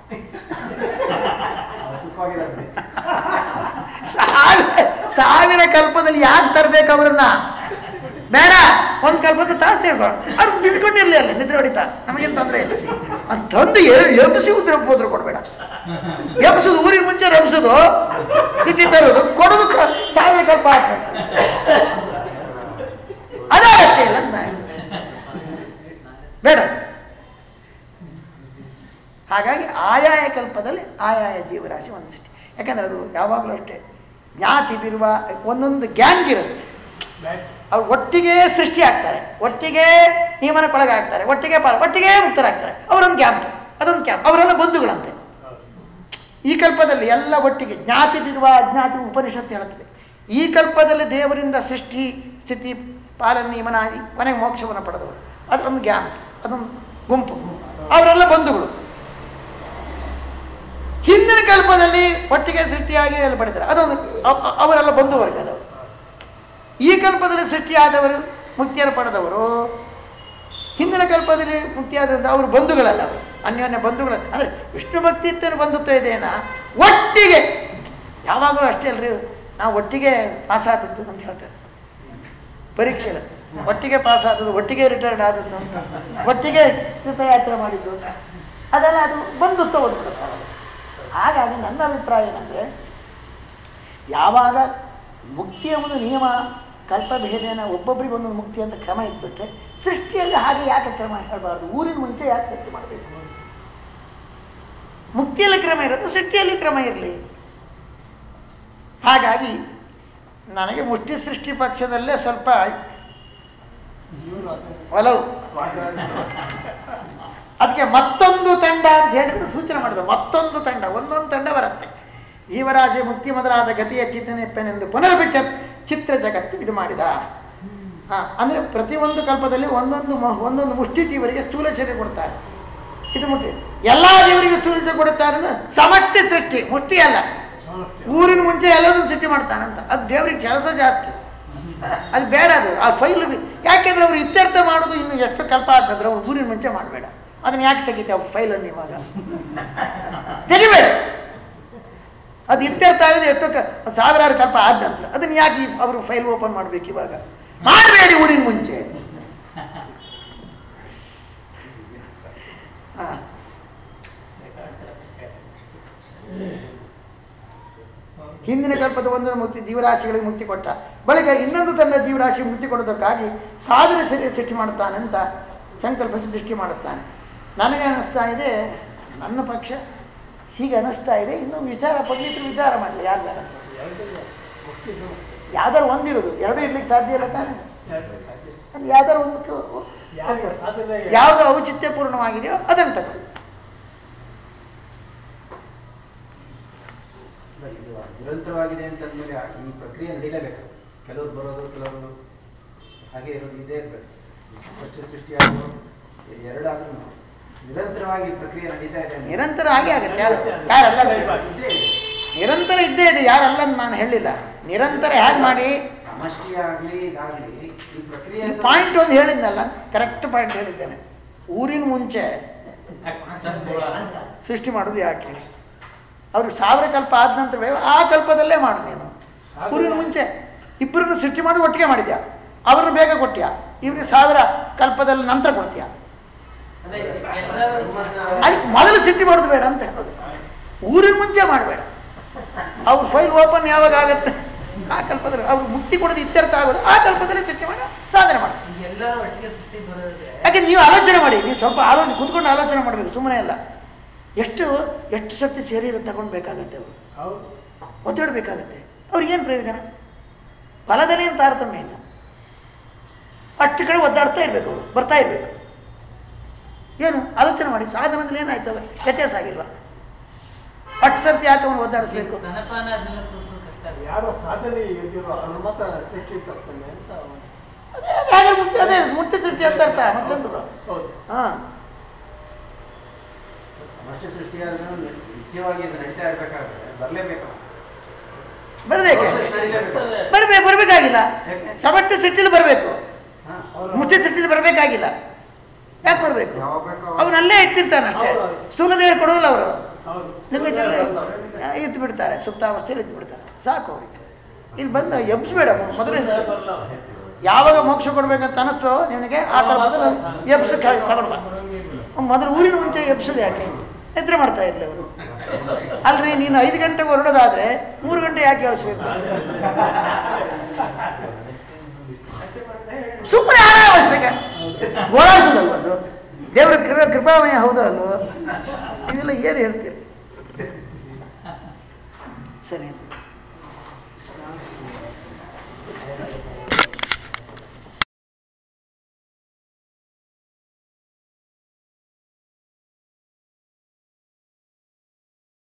ಸಾವಿರ ಕಲ್ಪದಲ್ಲಿ ಯಾಕೆ ತರಬೇಕು ಅವ್ರನ್ನ? ಬೇಡ, ಒಂದು ಕಲ್ಪದ ತಾಸು ಹೇಳ್ಬಾರ್ದು. ಅವ್ರು ಬಿದ್ಕೊಂಡಿರ್ಲಿ, ಅಲ್ಲಿ ನಿದ್ರೆ ಹೊಡಿತಾ, ನಮಗೇನು ತೊಂದರೆ ಇಲ್ಲ. ಅದು ತಂದು ಎಬ್ಬಿಸಿ ಉದ್ರ ಹೋದ್ರು ಕೊಡಬೇಡ. ಎಬ್ಬಿಸೋದು ಊರಿನ ಮುಂಚೆ ರಬ್ಸೋದು, ಸಿಟಿ ತರೋದು, ಕೊಡೋದು ಸಾವಿರ ಕಲ್ಪ ಆಗ್ತದೆ. ಅದಾಗತ್ತೆ ಇಲ್ಲ ಬೇಡ. ಹಾಗಾಗಿ ಆಯಾಯ ಕಲ್ಪದಲ್ಲಿ ಆಯಾಯ ಜೀವರಾಶಿ ಒಂದು ಸಿಟಿ. ಯಾಕಂದರೆ ಅದು ಯಾವಾಗಲೂ ಅಷ್ಟೇ. ಜ್ಞಾತಿ ಬಿರುವ ಒಂದೊಂದು ಗ್ಯಾಂಗ್ ಇರುತ್ತೆ. ಅವ್ರು ಒಟ್ಟಿಗೆ ಸೃಷ್ಟಿ ಆಗ್ತಾರೆ, ಒಟ್ಟಿಗೆ ನಿಯಮನಕ್ಕೊಳಗೆ ಆಗ್ತಾರೆ, ಒಟ್ಟಿಗೆ ಪಾಲ ಒಟ್ಟಿಗೆ ಮುಕ್ತರಾಗ್ತಾರೆ. ಅವರೊಂದು ಗ್ಯಾಂಗ್. ಅದೊಂದು ಕ್ಯಾಂಪ್. ಅವರೆಲ್ಲ ಬಂಧುಗಳಂತೆ. ಈ ಕಲ್ಪದಲ್ಲಿ ಎಲ್ಲ ಒಟ್ಟಿಗೆ ಜ್ಞಾತಿವಿರುವ ಅಜ್ಞಾತಿ ಉಪನಿಷತ್ತು ಹೇಳುತ್ತದೆ. ಈ ಕಲ್ಪದಲ್ಲಿ ದೇವರಿಂದ ಸೃಷ್ಟಿ ಸ್ಥಿತಿ ಪಾಲನೆ ನಿಯಮನಾದಿ ಕೊನೆಗೆ ಮೋಕ್ಷವನ್ನು ಪಡೆದವರು. ಅದೊಂದು ಗ್ಯಾಂಪ್, ಅದೊಂದು ಗುಂಪು, ಅವರೆಲ್ಲ ಬಂಧುಗಳು. ಹಿಂದಿನ ಕಲ್ಪದಲ್ಲಿ ಒಟ್ಟಿಗೆ ಸೃಷ್ಟಿಯಾಗಿ ಎಲ್ಲ ಪಡೆದರು, ಅದೊಂದು ಅವರೆಲ್ಲ ಬಂಧುವರ್ಗದವರು. ಈ ಕಲ್ಪದಲ್ಲಿ ಸೃಷ್ಟಿಯಾದವರು ಮುಕ್ತಿಯನ್ನು ಪಡೆದವರು ಹಿಂದಿನ ಕಲ್ಪದಲ್ಲಿ ಮುಕ್ತಿಯಾದಂಥ ಅವರು ಬಂಧುಗಳಲ್ಲ, ಅವರು ಅನ್ಯೋನ್ಯ ಬಂಧುಗಳಲ್ಲ. ಅಂದರೆ ವಿಷ್ಣು ಭಕ್ತಿ ಇತ್ತೇನು ಬಂಧುತ್ವ ಇದೆಯೇನ ಒಟ್ಟಿಗೆ ಯಾವಾಗಲೂ ಅಷ್ಟೇ ಅಲ್ರಿ, ನಾವು ಒಟ್ಟಿಗೆ ಪಾಸ್ ಆದದ್ದು ಅಂತ ಹೇಳ್ತಾರೆ ಪರೀಕ್ಷೆಲ್ಲ, ಒಟ್ಟಿಗೆ ಪಾಸ್ ಆದದ್ದು, ಒಟ್ಟಿಗೆ ರಿಟೈರ್ಡ್ ಆದದ್ದು ಅಂತ, ಒಟ್ಟಿಗೆ ತೀರ್ಥಯಾತ್ರೆ ಮಾಡಿದ್ದು, ಅದೆಲ್ಲ ಅದು ಬಂಧುತ್ವ ಬಂದ್ಬಿಡುತ್ತೆ. ಹಾಗಾಗಿ ನನ್ನ ಅಭಿಪ್ರಾಯ ಏನಂದರೆ, ಯಾವಾಗ ಮುಕ್ತಿಯ ಒಂದು ನಿಯಮ ಕಲ್ಪಭೇದೇನ ಒಬ್ಬೊಬ್ಬರಿಗೆ ಒಂದೊಂದು ಮುಕ್ತಿ ಅಂತ ಕ್ರಮ ಇದ್ಬಿಟ್ರೆ ಸೃಷ್ಟಿಯಲ್ಲಿ ಹಾಗೆ ಯಾಕೆ ಕ್ರಮ ಹೇಳಬಾರ್ದು? ಊರಿನ ಮುಂಚೆ ಯಾಕೆ ಸೃಷ್ಟಿ ಮಾಡಬೇಕು? ಮುಕ್ತಿಯಲ್ಲಿ ಕ್ರಮ ಇರೋದು, ಸೃಷ್ಟಿಯಲ್ಲಿ ಕ್ರಮ ಇರಲಿ. ಹಾಗಾಗಿ ನನಗೆ ಮುಷ್ಟಿ ಸೃಷ್ಟಿ ಪಕ್ಷದಲ್ಲೇ ಸ್ವಲ್ಪ ಒಲವು. ಅದಕ್ಕೆ ಮತ್ತೊಂದು ತಂಡ ಅಂತ ಹೇಳಿದ್ರೆ ಸೂಚನೆ ಮಾಡಿದ್ರು. ಮತ್ತೊಂದು ತಂಡ, ಒಂದೊಂದು ತಂಡ ಬರುತ್ತೆ. ಜೀವರಾಶಿ ಮುಕ್ತಿ ಮೊದಲಾದ ಗತಿಯ ಚಿತ್ತನೆಪ್ಪನೆಂದು ಪುನರ್ವಿಚ ಚಿತ್ರ ಜಗತ್ತು ಇದು ಮಾಡಿದ. ಹಾಂ, ಅಂದರೆ ಪ್ರತಿಯೊಂದು ಕಲ್ಪದಲ್ಲಿ ಒಂದೊಂದು ಒಂದೊಂದು ಮುಷ್ಟಿ ಜೀವರಿಗೆ ಸ್ಥೂಲ ಶರೀರ ಕೊಡ್ತಾರೆ. ಇದು ಮುಷ್ಟಿ ಎಲ್ಲ ಜೀವರಿಗೆ ಸ್ಥೂಲ ಶರೀರ ಕೊಡುತ್ತಾರೆ ಅಂದ್ರೆ ಸಮಷ್ಟಿ ಸೃಷ್ಟಿ, ಮುಷ್ಟಿ ಅಲ್ಲ. ಊರಿನ ಮುಂಚೆ ಎಲ್ಲದೂ ಸೃಷ್ಟಿ ಮಾಡ್ತಾನಂತ. ಅದು ದೇವರಿಗೆ ಕೆಲಸ ಜಾಸ್ತಿ, ಅದು ಬೇಡ. ಅದು ಆ ಫೈಲ್ ಯಾಕೆಂದ್ರೆ ಅವ್ರು ಇತ್ಯರ್ಥ ಮಾಡೋದು ಇನ್ನು ಎಷ್ಟು ಕಲ್ಪ ಆಗ್ತದ್ರೆ ಅವ್ರು ಊರಿನ ಮುಂಚೆ ಮಾಡಬೇಡ. ಅದನ್ನ ಯಾಕೆ ತೆಗಿತೆ ಅವ್ರ ಫೈಲನ್ನು ಇವಾಗ ತೆಗಿಬೇಡ. ಅದು ಇತ್ಯರ್ಥ ಆಗೋದು ಎಷ್ಟೋ ಕ ಸಾವಿರಾರು ಕಲ್ಪ ಆದ ನಂತರ ಅದನ್ನು ಯಾಕೆ ಅವರು ಫೈಲ್ ಓಪನ್ ಮಾಡಬೇಕು ಇವಾಗ? ಮಾಡಬೇಡಿ ಊರಿನ ಮುಂಚೆ. ಹಾಂ, ಹಿಂದಿನ ಕಲ್ಪದ ಒಂದನ್ನು ಮುಕ್ತಿ ಜೀವರಾಶಿಗಳಿಗೆ ಮುಕ್ತಿ ಕೊಟ್ಟ ಬಳಿಕ ಇನ್ನೊಂದು ತನ್ನ ಜೀವರಾಶಿ ಮುಕ್ತಿ ಕೊಡೋದಕ್ಕಾಗಿ ಸಾಧನ ಶರೀರ ಸೃಷ್ಟಿ ಮಾಡುತ್ತಾನಂತ ಸಂಕಲ್ಪ ಸೃಷ್ಟಿ ಮಾಡುತ್ತಾನೆ. ನನಗೆ ಅನ್ನಿಸ್ತಾ ಇದೆ, ನನ್ನ ಪಕ್ಷ ಹೀಗೆ ಅನ್ನಿಸ್ತಾ ಇದೆ. ಇನ್ನು ವಿಚಾರ ಪಂಡಿತರು ವಿಚಾರ ಮಾಡಲಿ, ಯಾರು ಬೇಡ. ಯಾವ್ದಾರು ಒಂದಿರೋದು, ಎರಡು ಇರ್ಲಿಕ್ಕೆ ಸಾಧ್ಯ ಇಲ್ಲ ತಾನೆ. ಯಾವ್ದಾರು ಒಂದು ಯಾವುದು ಔಚಿತ್ಯಪೂರ್ಣವಾಗಿದೆಯೋ ಅದನ್ನು ತಗೊಳ್ಳಿ. ನಿರಂತರವಾಗಿದೆ ಅಂತಂದ್ಮೇಲೆ ಈ ಪ್ರಕ್ರಿಯೆ ನಡೀಲೇಬೇಕು. ಕೆಲವರು ಬರೋದು, ಕೆಲವರು ಹಾಗೆ ಇರೋದು ಇದೇ ಇರಬೇಕು. ಸೃಷ್ಟಿ ಸೃಷ್ಟಿಯಾಗೋದು ಎರಡಾದ್ರೂ ನಿರಂತರವಾಗಿ ಪ್ರಕ್ರಿಯೆ ನಡೀತಾ ಇದೆ. ನಿರಂತರ ಹಾಗೆ ಆಗುತ್ತೆ. ಯಾರು ಯಾರಲ್ಲ ನಿರಂತರ ಇದ್ದೇ ಇದೆ, ಯಾರಲ್ಲ ನಾನು ಹೇಳಿಲ್ಲ. ನಿರಂತರ ಹೇಗೆ ಮಾಡಿ ಸಮಷ್ಟಿಯಾಗಲಿ ಇದಾಗಲಿ ಈ ಪ್ರಕ್ರಿಯೆ ಪಾಯಿಂಟ್ ಒಂದು ಹೇಳಿದ್ನಲ್ಲ, ಕರೆಕ್ಟ್ ಪಾಯಿಂಟ್ ಹೇಳಿದ್ದೇನೆ. ಊರಿನ ಮುಂಚೆ ಸೃಷ್ಟಿ ಮಾಡೋದು ಯಾಕೆ? ಅವರು ಸಾವಿರ ಕಲ್ಪ ಆದ ನಂತರ ಆ ಕಲ್ಪದಲ್ಲೇ ಮಾಡು ನೀನು. ಊರಿನ ಮುಂಚೆ ಇಬ್ಬರನ್ನು ಸೃಷ್ಟಿ ಮಾಡಿ ಒಟ್ಟಿಗೆ ಮಾಡಿದ್ಯಾ, ಅವ್ರನ್ನ ಬೇಗ ಕೊಟ್ಟ್ಯಾ, ಇವ್ರಿಗೆ ಸಾವಿರ ಕಲ್ಪದಲ್ಲಿ ನಂತರ ಕೊಡ್ತೀಯ. ಅದಕ್ಕೆ ಮೊದಲು ಸೃಷ್ಟಿ ಮಾಡೋದು ಬೇಡ ಅಂತ ಹೇಳೋದು. ಊರಿನ ಮುಂಚೆ ಮಾಡಬೇಡ. ಅವ್ರ ಫೈಲ್ ಓಪನ್ ಯಾವಾಗ ಆಗತ್ತೆ ಆ ಕಲ್ಪದಲ್ಲಿ ಅವ್ರು ಮುಕ್ತಿ ಕೊಡೋದು ಇತ್ಯರ್ಥ ಆಗೋದು ಆ ಕಲ್ಪದಲ್ಲಿ ಸೃಷ್ಟಿ ಮಾಡಿ ಸಾಧನೆ ಮಾಡಿ. ಯಾಕೆ ನೀವು ಆಲೋಚನೆ ಮಾಡಿ, ನೀವು ಸ್ವಲ್ಪ ಆಲೋಚನೆ ಕುತ್ಕೊಂಡು ಆಲೋಚನೆ ಮಾಡಬೇಕು, ಸುಮ್ಮನೆ ಅಲ್ಲ. ಎಷ್ಟು ಎಷ್ಟು ಸತಿ ಶರೀರ ತಗೊಳ್ಬೇಕಾಗತ್ತೆ, ಅವರು ಒದ್ದಾಡಬೇಕಾಗತ್ತೆ. ಅವ್ರಿಗೇನು ಪ್ರಯೋಜನ? ಫಲದಲ್ಲಿ ಏನು ತಾರತಮ್ಯ ಇಲ್ಲ. ಅಷ್ಟು ಕಡೆ ಒದ್ದಾಡ್ತಾ ಇರಬೇಕು, ಅವರು ಬರ್ತಾ ಇರಬೇಕು. ಏನು ಆಲೋಚನೆ ಮಾಡಿ, ಸಾಧನದಲ್ಲಿ ಏನಾಯ್ತದ ವ್ಯತ್ಯಾಸ ಆಗಿಲ್ವಾ? ಅಷ್ಟು ಸರ್ತಿ ಯಾಕೆ ಅವನು ಒದ್ದಾಡಿಸ್ಬೇಕು? ಹಾಗೆ ಮುಕ್ತಿ, ಅದೇ ಮುಕ್ತಿ ಸೃಷ್ಟಿ ಅಂತ ಅರ್ಥ. ಮತ್ತೊಂದು ಹಾಂ, ಸಮಷ್ಟಿ ಸೃಷ್ಟಿಯಾದ್ರೂ ನಿತ್ಯವಾಗಿ ಅದು ನಡೀತಾ ಇರಬೇಕಾದ್ರೆ ಬರಲೇಬೇಕು. ಬರಬೇಕು ಬರಬೇಕು ಬರಬೇಕಾಗಿಲ್ಲ. ಸಮಷ್ಟಿ ಸೃಷ್ಟಿಲಿ ಬರಬೇಕು, ಮುಕ್ತಿ ಸೃಷ್ಟಿಲಿ ಬರಬೇಕಾಗಿಲ್ಲ. ಯಾಕೆ ಬರಬೇಕು? ಅವನಲ್ಲೇ ಇಟ್ಟಿರ್ತಾನಷ್ಟೇ. ಸ್ಥೂಲ ದೇಹ ಕೊಡೋದಿಲ್ಲ ಅವರು. ನಿಮಗೆ ಇದ್ದು ಬಿಡ್ತಾರೆ, ಸುಪ್ತಾವಸ್ಥೆಯಲ್ಲಿ ಇದ್ದು ಬಿಡ್ತಾರೆ, ಸಾಕು ಅವ್ರಿಗೆ. ಇಲ್ಲಿ ಬಂದು ಎಬ್ಸ್ಬೇಡ ಮೊದಲಿಂದ. ಯಾವಾಗ ಮೋಕ್ಷ ಕೊಡ್ಬೇಕಂತ ಅನ್ನಿಸ್ತೋ ನಿನಗೆ ಆ ಥರ ಮೊದಲು ಎಬ್ಸ ತಗೊಳ್ಬ. ಮೊದಲು ಊರಿನ ಮುಂಚೆ ಎಬ್ಸೋದು ಯಾಕೆ? ನಿದ್ರೆ ಮಾಡ್ತಾ ಇರಲಿ ಅವರು. ಅಲ್ರಿ, ನೀನು ಐದು ಗಂಟೆಗೆ ಹೊರಡೋದಾದ್ರೆ ಮೂರು ಗಂಟೆ ಯಾಕೆ ಹೇಳಿಸ್ಬೇಕು? ಸುಮ್ಮನೆ ಯಾರ ಅವಶ್ಯಕ ಗೋಳಾಡ್ತದಲ್ವ ಅದು? ದೇವರ ಕೃಪಾ ಕೃಪಾಮಯ ಹೌದು ಅಲ್ವ? ಇದೆಲ್ಲ ಏನು ಹೇಳ್ತೀರಿ? ಸರಿ.